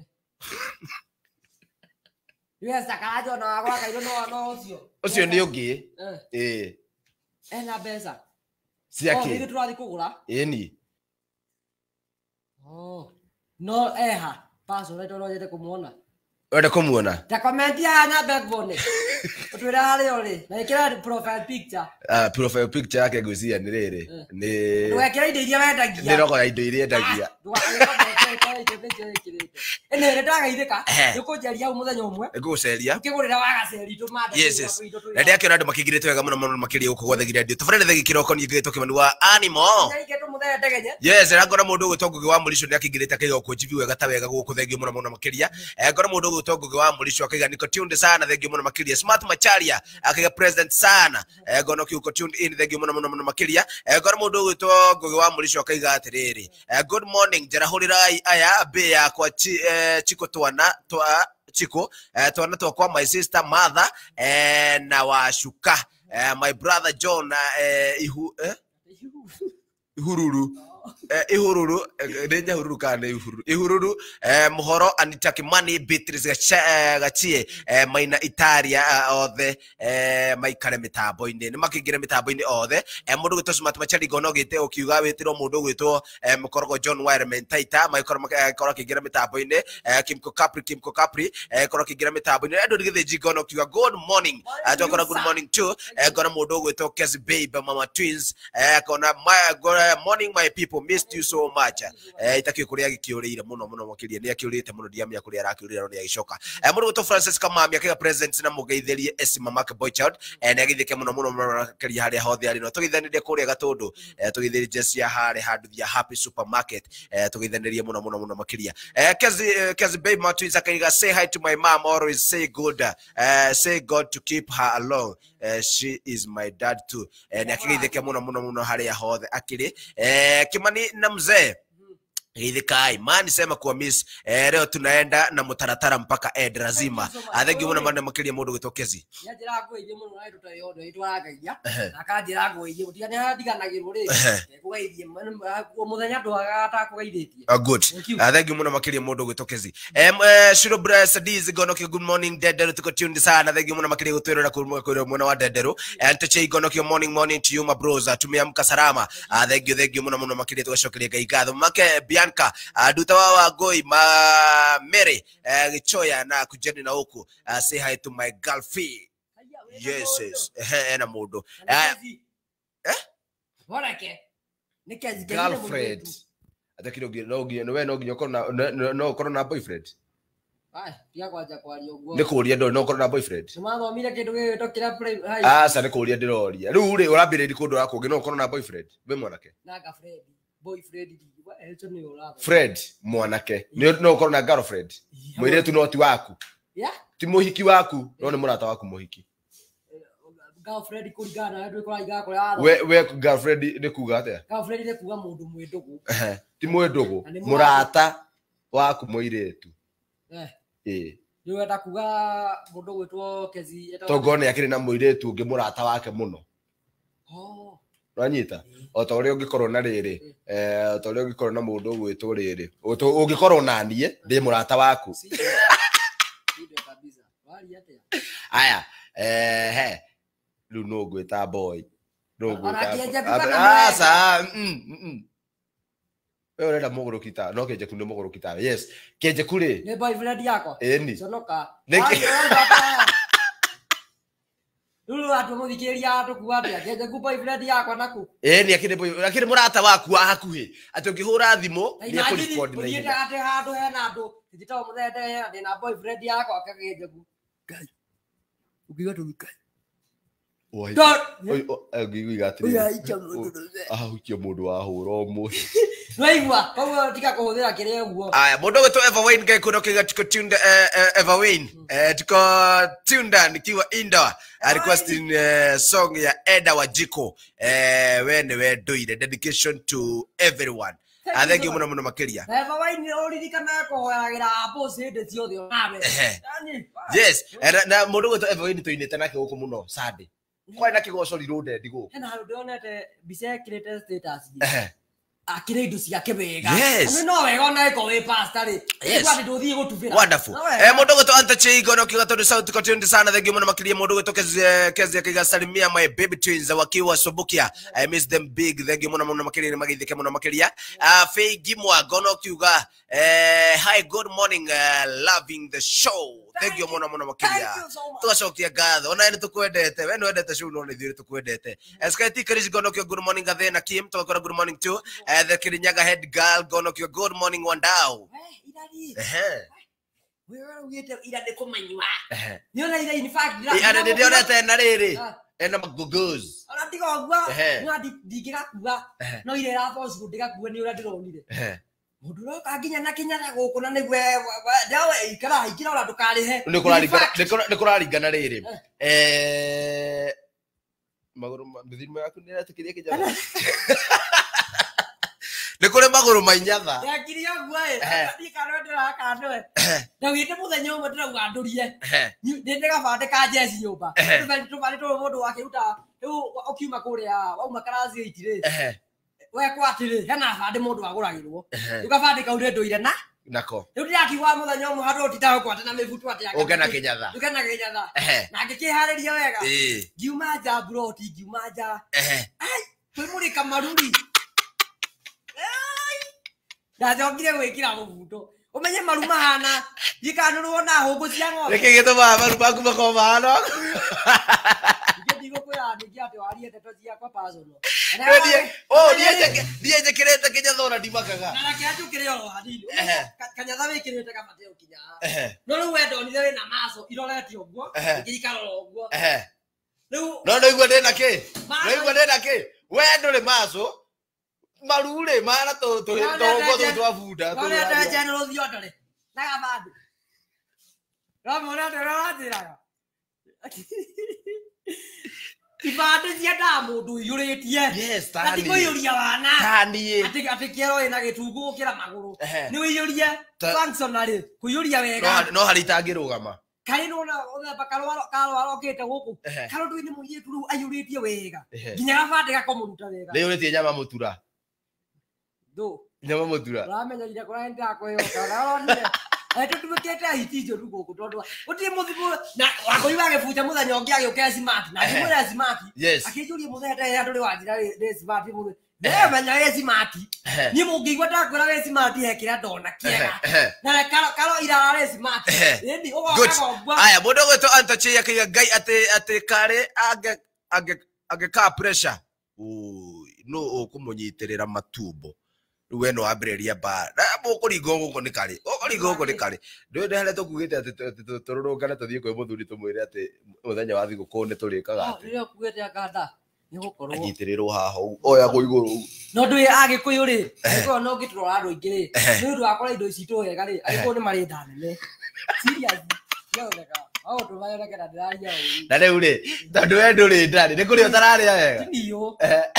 ni Esther Karanja na wa Kairu no ucio ni ungi na besa ciaki ni turathi kugura ni no paso na toro jete kumuona wende kumuona ta comment ya na backbone utwira hari ori na ikira profile picture yake ngwiciria ni riri ni ndwekira indo iria wendagia ni rogo ya indo iria endagia ene ndagaithika nikujeria umuthenya umwe ngũceria ukigurira wagaceri tumanda yes na ndia kiona andu makigirite wega muno makiria guku gwothe giredio tufarene thegi kiroko ni ngirito kimani wa animal yes ngona mundu gutongugi wa murisho ni akigirite kigoko jivi wega ta wega guku thegi muno muno makiria ngona mundu gutongugi wa murisho akiga niko tunde sana thegi muno makiria smart macharia akiga president sana ngona kiuko tunde in thegi muno muno makiria ngona mundu gutongugi wa murisho akiga atiriri good morning jarahurirai aya be yakwa chiko twana chiko twana kwa my sister mother na washuka my brother John ihururu nenya hururu kana ihururu muhoro Anita Kimani Beatrice gachie maina Italia othe maikare mitambo-ini ni makingire mitambo-ini othe mundu gwitwo Smart Machari gono gite ukiuga witiro mundu gwitwo mukorogo John Wireman Taita maikoro kingira mitambo-ini Kimko Capri koro kingira mitambo-ini andu githe gono kiuga good morning ajokora good morning too gono mundu gwitwo Kezi Babe Mama Twins kona morning my people missed you so much itakio kuria gikiurire muno makiria ni akiurite muno diamia kuria arakiurira ni agicoka mundu gwitwo Francis Kamami akiga present na mugeitheri Esima Mark Boychild ni agithike muno makiria haria hothe ari no tugithanire kuria gatundu tugitheri Jesse hari handu ya Happy Supermarket tugithanirie muno makiria Kezi Babe Matwiz akaiga say hi to my mom always say God to keep her along she is my dad too ni akigithike muno haria hothe akiri Kimani na mzee Idhikai mani sema kwa miss leo tunaenda na mutaratara mpaka Edrazima athegi muna manda makiria mundu gitokezi njira ngweithie muno na tutayondo itwaragaia akajira ngweithie utiane hadiganagirwo ri ngweithie muthenya ndwagata kugeithitie good athegi muna makiria mundu gitokezi Shiro Brasadiz gonoki good morning Dederu tuko tuned sana athegi muna makiria gutwirira kwa mwana wa Dederu Antoche gonoki morning to you my bros tumeamka salama athegi muna makiria tugashokeria gaigatho make Bianca duta wa Goi Mary Gichoya na kujeni na huku say hi to my girlfriend yes na mudo warake nikezi girlfriend atakiro no corona boyfriend pia kwaja kwario guo nikuria ndo no corona boyfriend tumathomire kindu gitokira play sa nikuria ndiroria riu ri urambire kundu rakungi no corona boyfriend we mwanake na girlfriend boyfriend Fred mwanake no ukorwo na girlfriend mwiretu no ti waku ti muhiki waku no ni murata waku muhiki girlfriend kurigana ndu kuraiga kwa we girlfriend ni kuga atia girlfriend ni kuga mundu mwindugu ti mwindugu murata waku muiretu ni wenda kuga mundu gwitwo Kezi tongone yakiri na muiretu ungi murata wake muno ranyita otoria ungikorwo na riri otoria ungikorwo na mundu gwitwo riri ungikorwo na nie ndi murata waku aya riu no gwita boy no gwita sa urenda muguru kita no keje kunde muguru kita yes keje kuri ni boyfriend yako ni sonoka Lulu atu muthikiriria atu kuambia kenge ku boyfriend yakwa naku. Ni akire murata waku hakuhi. Ati ukihura thimu ni akurecord na ihenya. Ati handu hena andu thitoo muthende hena ndina boyfriend yakwa kenge ku. Ngai. Ukiga tu Ngai. Oi. Ngigwi ahukia mundu wa hura umu. Naigua, koguo tika kuhuthira kiria guo. Aya, mundu gwitu Everwayne ngai kuno kiga tiko tuned Everwayne. Tiko tuned nikiwa indoor. Requesting song ya Eda Wajiko. Wene we doire dedication to everyone. Thank you muno makiria. Everwayne uririkana kuhoyagira boss hinde ciothe nawe. Yes, na mundu gwitu Everwayne tuinite nake guku muno Sunday. Kwa na kigoco rirunde ndigo. Hena handu ndonete bice create status. Akire indo ciake wega. Yes. No wega ona eko we pastor ri. Kwani nduthie gutubira. Wonderful. Mundu gwitu Antache Igono kiga tondu sauti ko tunde sana thank you muno makiria mundu gwitu kezi kiga salimia my baby twins wakiwa Subukia. I miss them big. Thank you muno makiria magithike muno makiria. Feigi Mwagono kiuga hi good morning loving the show. Thank you muno makiria. Tugacokia ngatho ona ni tukwendete we no wendete show no ni thiri tukwendete. SKT Chris Gono kiuga good morning Gathena Kim tukora good morning too. The Kirinyaga head girl Gono kiuga good morning Wandao. Wewe ugete irade kumanywa. Niona ira in fact ira de onete na riri. Ena maguguz. Ona tiga ogwa. Ngadi digira kuga. No ire ra force gudiga kuga ni ura ndironire. Mundu ro kaginya na kinyana guku na nigwe dawe ikira ora ndukarihe. Nikuraringana riri. Maguru mithimo yaku ni ratikiria kijana. Nikure maguru mainyatha. Yakiria gwae. Ndikaro ndiraka ndoe. Ndawite muthenya umwe ndirauga ndurie. Ndindega bande ka jesi nyumba. Tubali to mundu wakiruta. Riu ukiuma kuria wauma karazi 8 ri. We kwatiri hena bande mundu aguragirwo. Tukabande kaure nduire na nako. Riu ndirakigwa muthenya umwe haro titaho kwate na mibutu ati yake. Ugena kinyatha. Na ngikihariria wega. Ngiuma nja broti ngiuma nja. Ai, twimurika maruri. Ndajokire gwikira mubuto. Umenye maruma hana. Yikanurwo na hugu cia ng'ombe. Reke gituma maruma aku makoma hana. Ndigo kwa ngi ati warie teto cia kwa personal. Ndiye kirete kinyatha na ndimakaga. Na kiatukire o hadini. Kanyatha wikirete kama teo kinya. No ru wendo ni thari na maso iroreti ogwo. Ngirikara ogwo. No igwa ndena ki? No igwa ndena ki? Wendo le maso. Marule mara to twafunda to ya general thiotore naga bandu ramona ndarathira ibande cia da mundu yuritie yes tani ati kuyuria wana tani ati kiero ina gitungu gukira maguru ni wiyurie functionary kuyuria wega no haritangirugama kari no na kalwaro okete guku karo ndwini muyitu ru ayuritie wega nginya bande gakomuruta wega ni uritie nyama mutura do nyama mutura ramenya ira kora nda ko yo karone eto tumekete hitijo rugo kutondo uti muthibu na wako iwa gefuja muthenya ongi agioke smart na ndimwe smart akijurie muthenya ya nduri wajira re smart mu menya ye smart ni mungigwa ndakwira we smart hekira ndona kiega na karo ira re smart ndi ogo aya mundu gwetu Antache yakiga ngai ate kare age ka pressure no okumunyitirira matumbo we no abreria ba na mukuringo guko ni kare okuringo guko ni kare ndio hele tukugite ati tururungana tuthie kwe muthuri tumwire ati muthenya wa thiguku ni turikaga ati ndio kugite akanda ni gukorwo anyitirirwo haha oya go iguru no ndui agikuyu ri ngo no giturwa andu ingiri ni undu akora indo ici tu wega ri ariko ni mari ndanene serious yo wega au tu vayo rekera ndiraria na riu ri tondu we nduri ndari ni kuri utararia wega niyo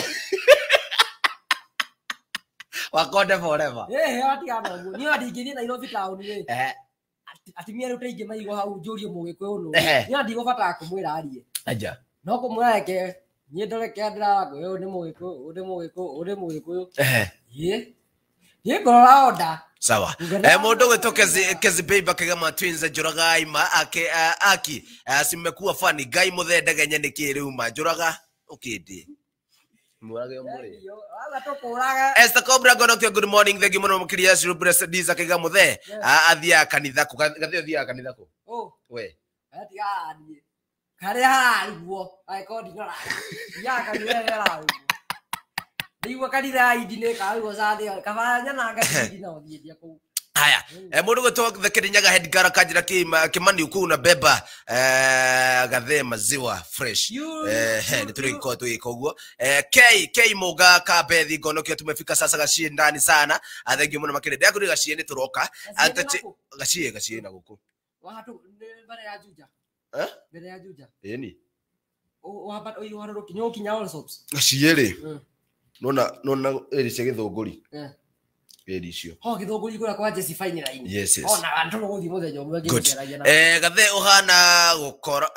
wakonde forever ati ano ni adi ngiri na Nairobi town ri ati mie rute ingi maigo hau njurie mugikuyu no ni adi go bata kumwira arie aja no kumwireke ni ndoreke ndira go ni mugikuyu ye ngorora oda sawa mundu gwitu kezi baby kigama twins njuraga ima aki simekuwa fani ngai muthende genye nikiriuma njuraga ukindi murage muri ala tokuraga Esther Cobra Gono good morning thank you muno mukiria Silvestre Diza kigama athia kanitha ku gathia kanitha ku we ati ani kare haruo ai ko dinora ya kanira diwa kadira idine karuo sade kafanya na kadina odia ko haya mundu gutwa the Kirinyaga head gara kajira kimani uku unabeba gathe maziwa fresh ni turiko tu ikoguo k muga kabethi gonokio tumefika sasa gashie ndani sana athengi muno makire ndia kuri gashie ni turoka atache gashie na guku wahatu bare ya juja bare ya juja ni wabat oyi waro kinyoki nyawo sops gashie ri nona eri cia githunguri icio ho githunguri kura kwa Jesse fine line yes ona antu no guthi muthenya umwe ngiragia na gathe uhana gukora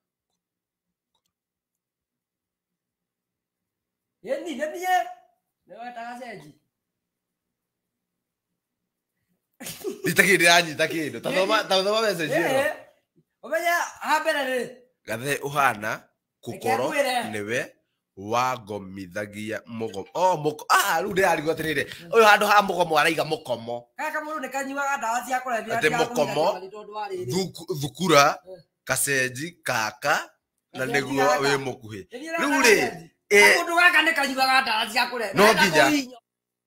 yeni newe tagaseji itakiri anyi takindo tathoma message ino omenya habere gathe uhana gukoro niwe wagomithagia mugomo riu ndirarigo atirire uyu handu ha mugomo araiga mukomo kaka mundu ne kanyuaga ndawa cia kurebia ate mukomo thukura kasenji kaka na niguo wi mukuhi riu ri mundu gaka ne kanyuaga ndawa cia kurebia no nginya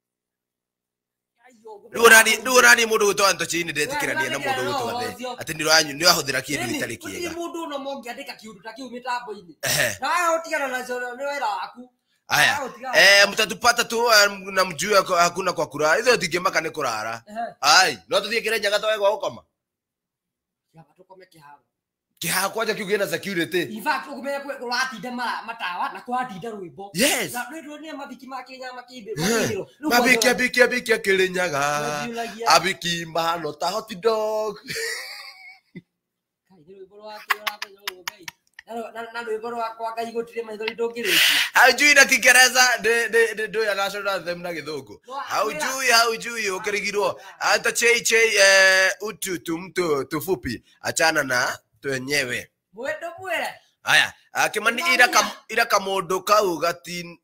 Nurani mundu gutwa ntochini ndetikirania na mundu gutwa the ati niranyu ni ahuthira kindu gitari kiega mundu no mongi andika kiundu ta kiu mitambo-ini na utigana na zoro ni wira waku aya mtatupata tu na mjue hakuna kwa kura hizo tingimaka ni kurara ai no tuthie Kirinyaga twegwa ukoma ya batukome kiharo kiha kwaja kiugena security in fact ukumenya kuratinda matawa na kwatinda rwimbo yes na ndio ni mabiki ma Kenya makimbe mabiki Kirinyaga abiki mahano ta hot dog kai rwimbo rwake rwapenya ugai na rwimbo rwakwa ngai gutire maithori ndungirikia haujui na Kiingereza ndo ya national anthem na githungu haujui ukirigirwo hata chei utu tumto tufupi achana na twenyewe mwendo mwere haya Kimani ira kamundu kau gati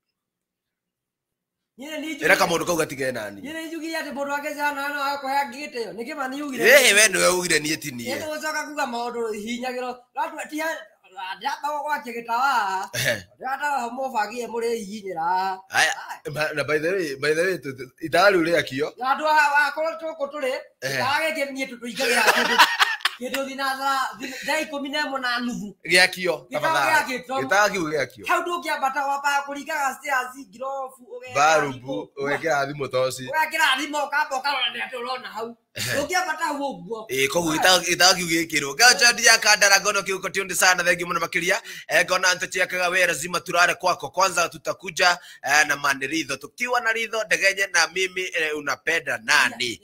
ira kamundu kau gatige nani nyine njugiria ati mundu wake jana no akoya ngite ni Kimani yugire we no ugire nie tinie ndio ucoka kuga maundu hinyagiro ratu atia ndaba gwake gitawa ndata homo bagie muri hinyira haya na by the way itaru ri akio andu akoro tuko turi ndage kemnie tutuigagira kidu thinaza dai komine mona nuthu giakio tafadhali gitagiu giakio hau ndukia bata wapa kuringaga stairs girofu ugeka barubu ugekira thimo tosi ugekira thimo kamboka rona ndio urona hau ndukia bata huo kogu gitagiu gikiro gacha kadara gono kiuko tionde sana thengi muno makiria gona antochekaga we lazima turare kwako kwanza tutakuja na mandiridho tukiwa na ridho ndegenye na mimi unapenda nani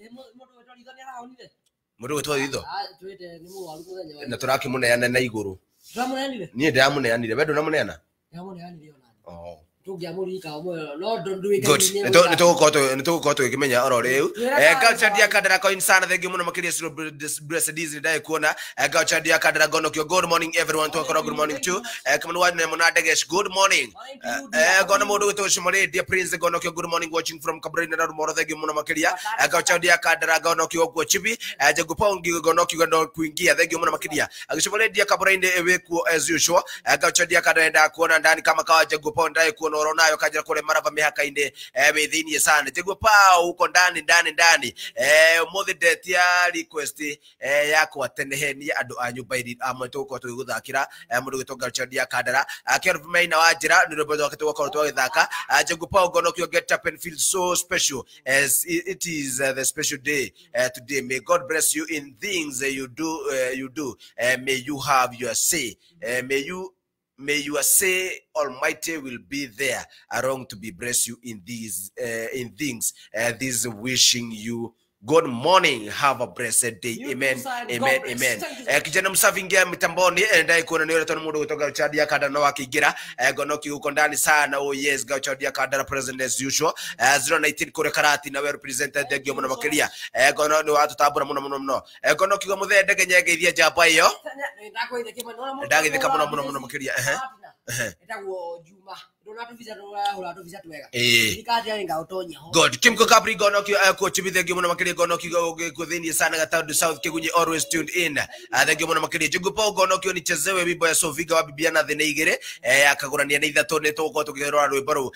mundu gutwa ritho twete ni muwaru kuthenya na turaki muneana na iguru turamuneanire nie ndamuneanire wedo namuneana ndamuneanire ona tungiamurika omwe no ndui kanyi nitugukorwo tukimenya oro riu gachadia kadara coin sana thengi muno makiria siro blessed easy ndai kuona gachadia kadara gono kyo good morning everyone to good morning to kamano wane munadegesh good morning gono mundu gutwa shimore dear prince gono kyo good morning watching from Kabrina na moro thengi muno makiria gachadia kadara gono kyo kwa chibi jagupongi gono kyo gono kuingia thengi muno makiria agishimore dear Kabrina eweku as usual gachadia kadara nda kuona ndani kama kawa jagupongi ndai kuona oronayo kajira kule marava mihaka inde withini sana jegwa pa uko ndani muthi detia request yako atenehenia andu a nyumba iri amwe tuko tuguthakira mundu gitonga chadia kadara Kelvin Maina wajira ni robo wakati wako twagithaka jegwa pa gono kyo get up and feel so special as it is the special day today. May God bless you in things you do may you have your say may you say Almighty will be there along to be bless you in these in things this wishing you good morning, have a blessed day. Amen, amen. Kijana msafingia mitamboni ndai kuona ni watu mundu kutoka Chadia kada na wakigira gonoki uko ndani sana. Oh yes, ga Chadia kada president as usual 019 kore karati na we represented the gyomo na makiria gono ni watu tabura muno gonoki go muthe ndege nyege ithia jamba iyo ndagithika muno makiria etagwo Juma God Kimco Capri gono ki coach with the Gimona Makiri gono ki go within the Sana Town South Kigunyi always tuned in. The Gimona Makiri Jugupo gono ki ni chezewe bibo so viga wa bibiana the Nigere akagurania neither tone to go to Gero Baro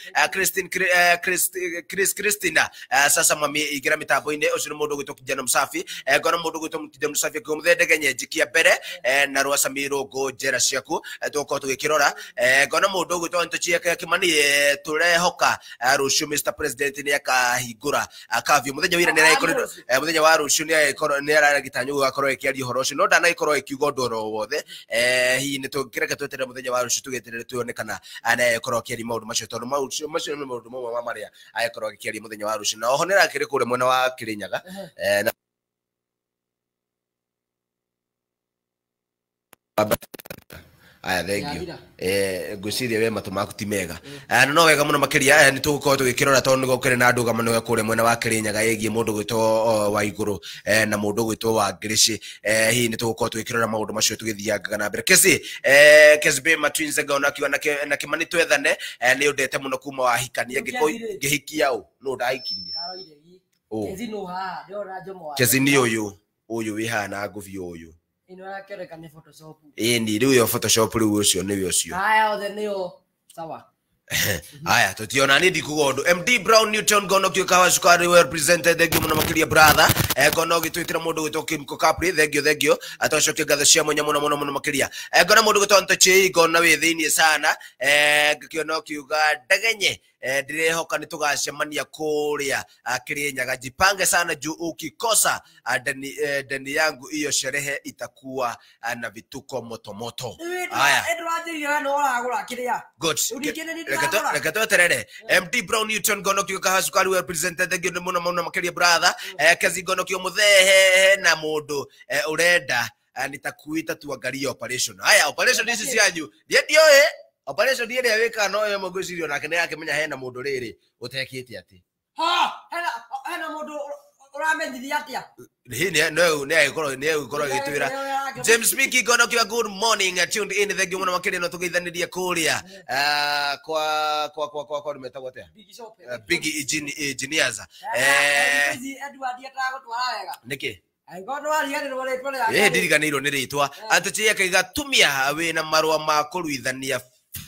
Christina sasa mami igira mitabo ine osino modo to kijana msafi gono modo to kijana msafi kumde deganye jikia bere na Rosa Miro go jera siaku to ko to Kirora gono modo to ntochia Kimani turehoka rushu Mr President ni akahigura akavyo muthenya wira nira ikoro muthenya wa rushu ni ikoro ni ara gitanyu akoro ekiari horoshi no dana ikoro ekiugo ndoro wothe hi ni tukireka twetere muthenya wa rushu tugeterere tuonekana ana ikoro ekiari maundu macio tondu macio ni maundu mamwe maria aikoro ekiari muthenya wa rushu na oho nira kiri kure mwena wa Kirinyaga aya thank you ngwiciria we matu maku ti mega no wega muno makiria ni tugukorwo tugikirora tondu go kire na nduga muno kure mwena wa Kirinyaga yegie mundu gwitwo wa iguru na mundu gwitwo wa Ngirici hi ni tugukorwo tugikirora maundu macio tugithianga na mbere Kesbe matwinze gaona kiwa na Kimani twethane ni udete muno kuma wa hikania ngihikia u no ndaikirie Kezi no ha ndora njomo wa Kezi ni uyu wi hana nguvi uyu ino akereka ni Photoshop ni riu yo Photoshop riu ucio ni we ucio haya othe nio sawa aya tutiona ni ndikugondu MD Brown Newton gono kiukawa sukari we represented the gimuno makiria brother gono gitwitira mundu gwito Kimco Capri thank you atoshoke gatho cia munya muno makiria gono mundu gwito ntochi gono we thiini sana ngikiono kiuga ndagenye ndirehoka ni tugacemania kuria Kirinyaga jipange sana juu ukikosa deni yangu hiyo sherehe itakuwa na vituko moto haya good rekato terere MD Brown Newton gono kiuka sukari we represented the gimuno muno makiria brother kazi gono kio muthehe na mundu urenda nitakuita tuangalie operation haya operation hizi cianyu ndio operation ile ya weka no yo mogocirio nake ne yake menya hena mundu riri utekite ati hena mundu uramenyithia atia ne gukoro gitwira James Mickey gono kiwa good morning tuned in the gimuno makiri no tugeithaniria kuria kwa nimetagwa atia Big Engineers Edward atago twara wega niki ndiriganirwo ni ritwa atuchia kaiga tumia wina marua ma kuruithania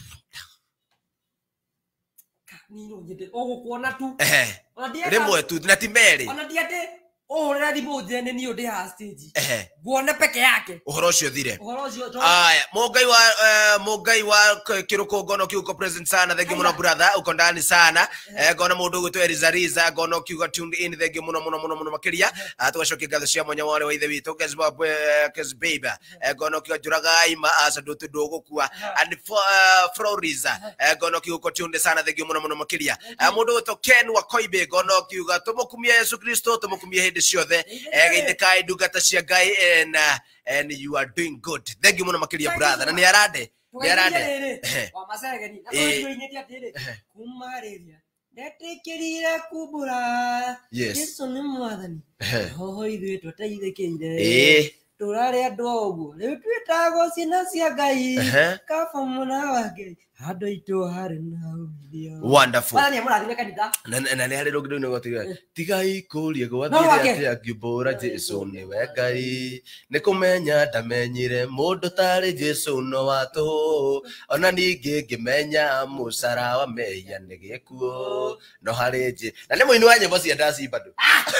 nino njete ogukuona tu rimwe tu na timeri ona ndiate ora thimu njene ni ndi ha stage guone peke yake uhoro ucio thire aya mugai wa kiruko gono kiuko present sana thank you muno brother uko ndani sana gono mundu gwitwo Elizariza gono kiuga tuned in thank you muno makiria tugacokia gatho cia mwanya wale wa ithe witu Kesbaby gono kiuga juraga ima asadu tudogo kwa and Floriza gono kiuko tuned sana thank you muno makiria mundu gwitwo Ken wa Koibe gono kiuga tumukumia Yesu Kristo tumukumia hindi ciothe geithikai ndungata cia Ngai and you are doing good thank you muno makiria brother na ni arande wa masegeni na tuinyetia tiri kumariria ndetikirire kubura Yesu ni mwathani hoho ithuĩ tũteithĩkĩire turare andu oguo riu twitagwo ciana cia Ngai kaba muna wa Ngai handu itu hari na umithio wonderful bana ni murathime kanitha na ni hari rungu ni gotiga tigai kuria gwathire atia ngibura Jesu ni we Ngai ni kumenya ndamenyire mundu tari Jesu no watu ona ningi ngimenya musara wa mehia ni gikuo no hari je na ni muini wa nyimbo cia dasi bado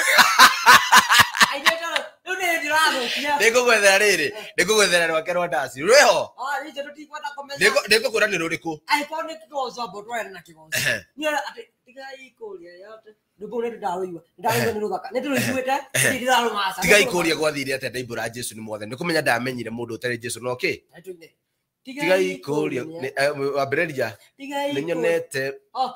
Ndiko gwethera riri ndiko gwethera rwake rwa dasi rweho rije tutikwenda komenya ndiko kura ni ruriku iPhone kigozo botwere na kigozo ni ati tigai kuria yote ndiko ni ndaruiwa ni ruthaka ni turuiguite ni ndaru masa tigai kuria gwathire ate ndaimbura Jesu ni mothe ndikumenya ndamenyire mundu utari Jesu no ki tigai kuria wabereria ni nyonete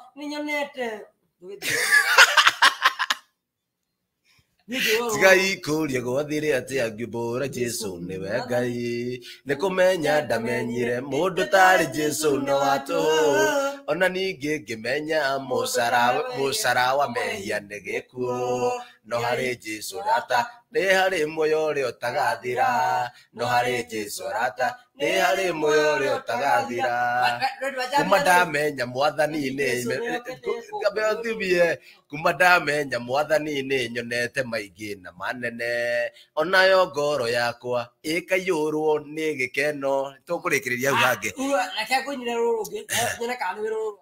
tigai kuria gwathire atia ngibura Jesu ni we Ngai ni kumenya ndamenyire mundu tari Jesu no watu ona ningi ngimenya musara wa mehia ni gikuo no hari Jesu rata nĩ harĩ muoyo ũrĩa ũtagathira no harĩ Jesũ arata nĩ harĩ muoyo ũrĩa ũtagathira kuma ndamenya mwathani-inĩ ngabe ũthimie kuma ndamenya mwathani-inĩ nyonete maingĩ na manene onayo ngoro yakwa ĩkaiyũrwo nĩ gĩkeno tũkũrĩkĩrĩria hau hangĩ reke ngũnyire rũrũ rũngĩ nyone kana nĩ rũrũ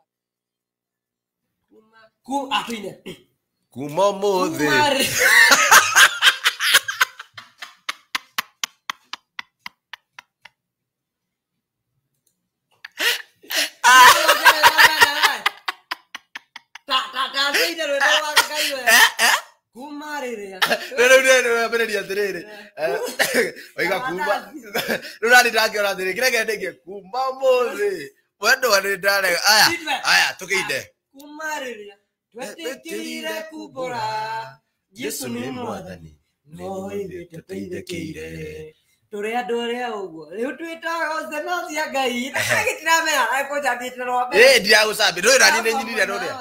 atuine kuma ũmũthĩ rĩu atĩrĩrĩ oiga kuma rĩu nani ndangĩona atĩrĩrĩ kĩrĩa kĩendĩkie kuma ũmũthĩ wendo nĩ ndarega aya tũkĩinde kuma rĩrĩa twetĩkĩrire kumbũra Jesũ nĩ mwathani no ithuĩ tũteithĩkĩire tũrĩ andũ arĩa ũguo rĩu twĩtaga ceno cia Ngai gĩtiramera kũnjambĩte rwa mbere ndiragũcambia ndũĩ nani nĩ nyinire rũrĩa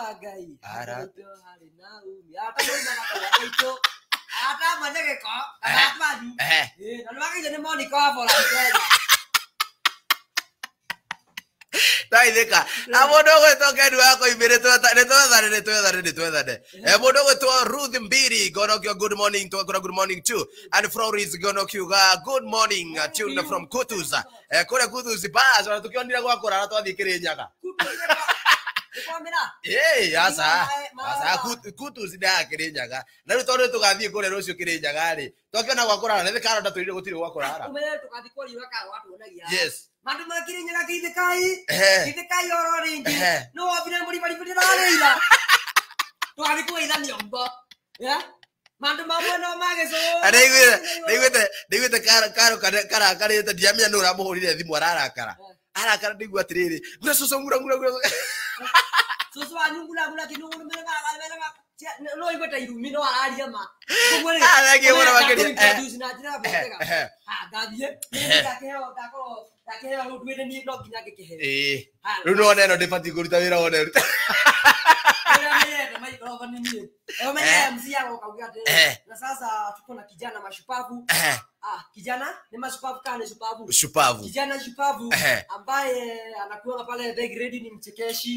ndaithĩka na mũndũ ũgwĩtwo Keni wako imĩrĩ nĩtwethane mũndũ ũgwĩtwo Ruth Mbiri gonokio good morning twakũra good morning too and Floris gonokiuga good morning tune from Kutus kũrĩa Kutus bas ona tũkĩonire gwakũra na twathiĩ Kĩrĩnyaga asa Kutus nda Kĩrĩnyaga na rĩu tondũ tũgathiĩ kũrĩa rũciũ Kĩrĩnyaga rĩ twakĩona gwakũra na thĩkaranda twĩrire gũtirĩ gwakũra yes Mandu Kĩrĩnyaga Kĩthĩkai oro rĩngĩ no wabire muri bari rarĩira twari kũgeithania ũmbo mandu mamwe no magĩcũra nĩiguĩte karakarĩte ndiamenya nũ ũramũhũrire thimũ arakara ndaigua atĩrĩrĩ ngura cũcũ ngura cũcũ wanyu ngura kĩnũgũrũ no igweta irumi no araria ma mũno makĩria rĩu nona ĩno ndĩbatiĩ kũruta wĩra wona ruta na sasa tuko na kijana mashupavu kijana ni mashupavu kana shupavu kijana shupavu ambaye anakuwa pale The Grade ni mchekeshi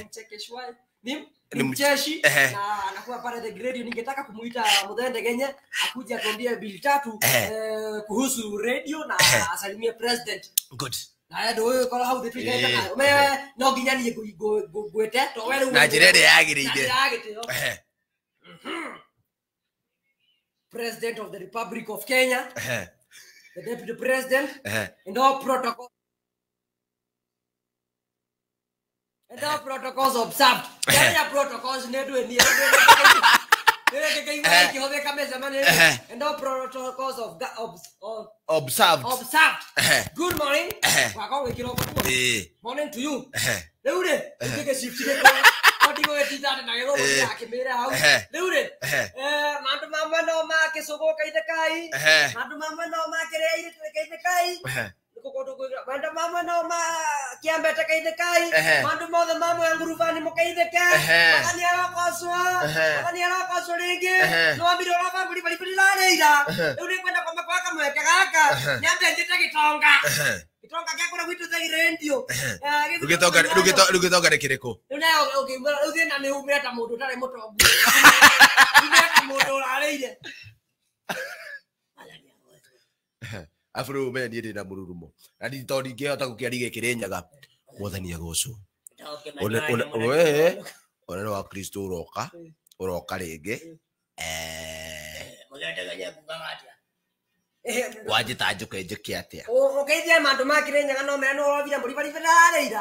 ni mcheshi na anakuwa pale The Grade ningetaka kumuita Muthende Genye akuje atuambie bili tatu kuhusu radio na asalimie president good na ndio kwa how the tweet na no ginyani gwete to wewe na njĩra yagĩrĩire President of the Republic of Kenya the deputy president and all protocols observed Kenya protocols nedu ni and all protocols observed good morning morning to you Leure take a shift mandu mama no make sogo kaithakai mandu mama no make reire kaithakai mandu mama no ma kiambete kaithakai mandu mothe mama nguruvani mukaitheka ani arokoswo ringi no ambire roka buri lareira riu ni kwenda kwaka mweke gaka nyambe njite gitonga kia kura gwitu thai radio rugitonga nĩ kĩrĩkũ rĩu thiĩ na nĩ umĩre ta mũndũ ũtarĩ mũtongu umĩre ta mũndũ ũrarĩire afu rĩu ũmenye niĩ ndĩna mũrurumo na tondũ ndingĩhota gũkĩaria Kĩrĩnyaga mwathani agocwo ũnene wa Kristo ũroka rĩngĩ wanjĩta njũke njĩke atĩa ũgeithia mandu ma Kĩrĩnyaga no mena no ũrovira mbũri bari rarĩira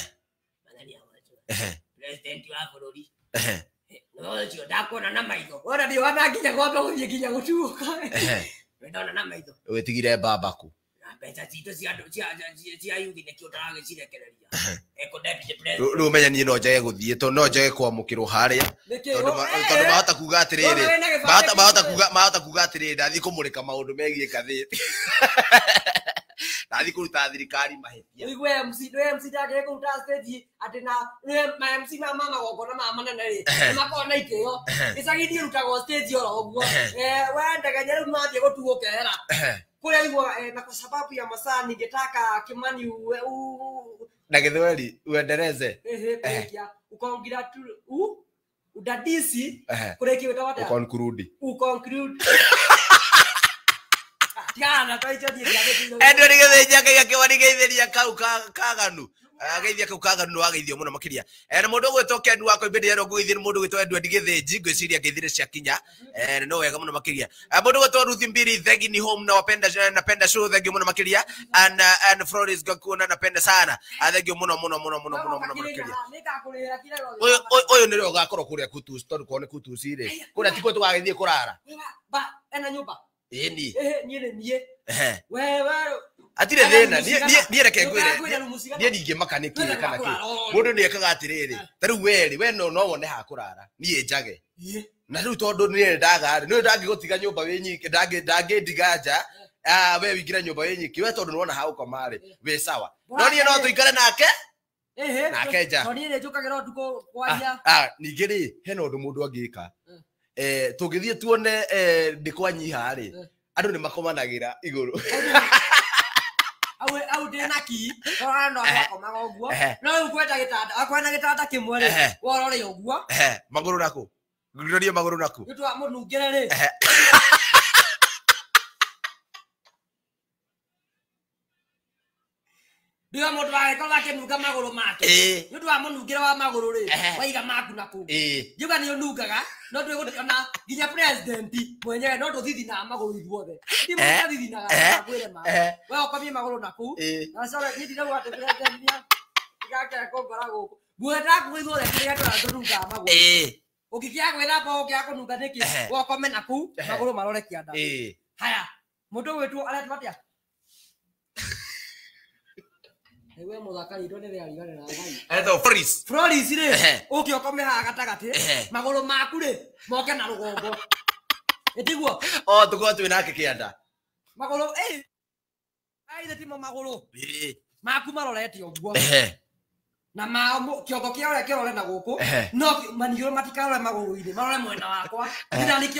president wa bũrũri no cio ndakuona na maitho ona ndio wananginya ngombe gũthiĩ nginya gũtuũka ndona na maitho wĩtigire mbambaku na mbeca citũ cia yuthi nĩkĩo ũtaragĩcirekereria deputy president rĩu ũmenya niĩ no njage gũthiĩ tondũ no njage kwamũkĩrwo harĩa tondũ mahota kuga atĩrĩrĩ mahota kuga atĩrĩrĩ ndathiĩ kũmũrĩka maũndũ megiĩ ngathĩti Nathi kuruta thirikari mahĩtia. Igwe MC ndagire kuruta stage ati na MC mama magongona mama nene ri makona itio icagithie rutago stage oro uguo wenda ganyeru mathie gutuokehera kuria igwa na kwa sababu ya masaa ningetaka Kimani na Githweri uendeleze kurekia ukongira tu udadisi kurekia wetawata ukonclude Tiana taicha dia endo nigetheja kai Kimani geithĩria kau kaganu ageithia kau kaganu ageithio muno makiria na mundu gwĩtwo ndu wako ibindi yero gwithia mundu gwĩtwo Edward Githinji ngwĩciria ngĩthire cia kinya no wega muno makiria mundu gwĩtwo Ruth Mbiri thegi ni home na napenda show thegi muno makiria and Flores Gakuna napenda sana thegi muno makiria uyu nĩrĩo ũgakorwo kũrĩa kutus tondu kone kutus ire kũrĩa tiko tũgagĩthie kũrara ba ena nyumba ni wewe atire thina ni reke ngwire ni ndingĩmaka nĩkĩ kana kĩ mundu nĩ ekaga atirĩrĩ tarĩu we no wone ha kũrara niĩ njage na rĩu tondu nĩ ndaga nĩ ndangĩgũtiga nyũmba wĩ nyiki ndangĩndiga nja we wingire nyũmba wĩ nyiki we tondu nĩwona ha ũkoma rĩ we sawa no niĩ no tũikare nake nake nja niĩ nĩ njũkagĩra ũtukũ kwaria ningĩ rĩ hena ũndũ mũndũ angĩka tũngĩthiĩ tuone ndĩkwanyiha rĩ andũ nĩ makomanagĩra igũrũ au ndina ki no akomaga uguo no ukwenda gitanda akwenda gitanda kimwe ri worore uguo maguru naku ngiririe maguru naku ndu amunungire ri ndio mundu agikola kinunga maguru make ndu amunungire wa maguru ri waiga maku naku njuga ni unungaga no twigutiona ginya president mwenyewe no tuthithi na maguru ithuothe ndi mwenye thithi na gwire ma we okomie maguru naku na sore ni ndira gwate president ya igake kongora guku gweta gwithuothe kiriga turatunga maguru ukikia gwetha po ukia kununga niki wokome naku maguru marore kianda haya mundu wetu aretwatia ewe muthakari ndo nire arigane na ngai eto Floris ri ukio komeha gatagati maguru maku ri moke na rugongo etiguo tuko twinake kianda maguru aithe timo maguru maku marorete uguo na kiongo kia ore kirore na guku no maniyo matikarore maguru ine marore mwena wakwa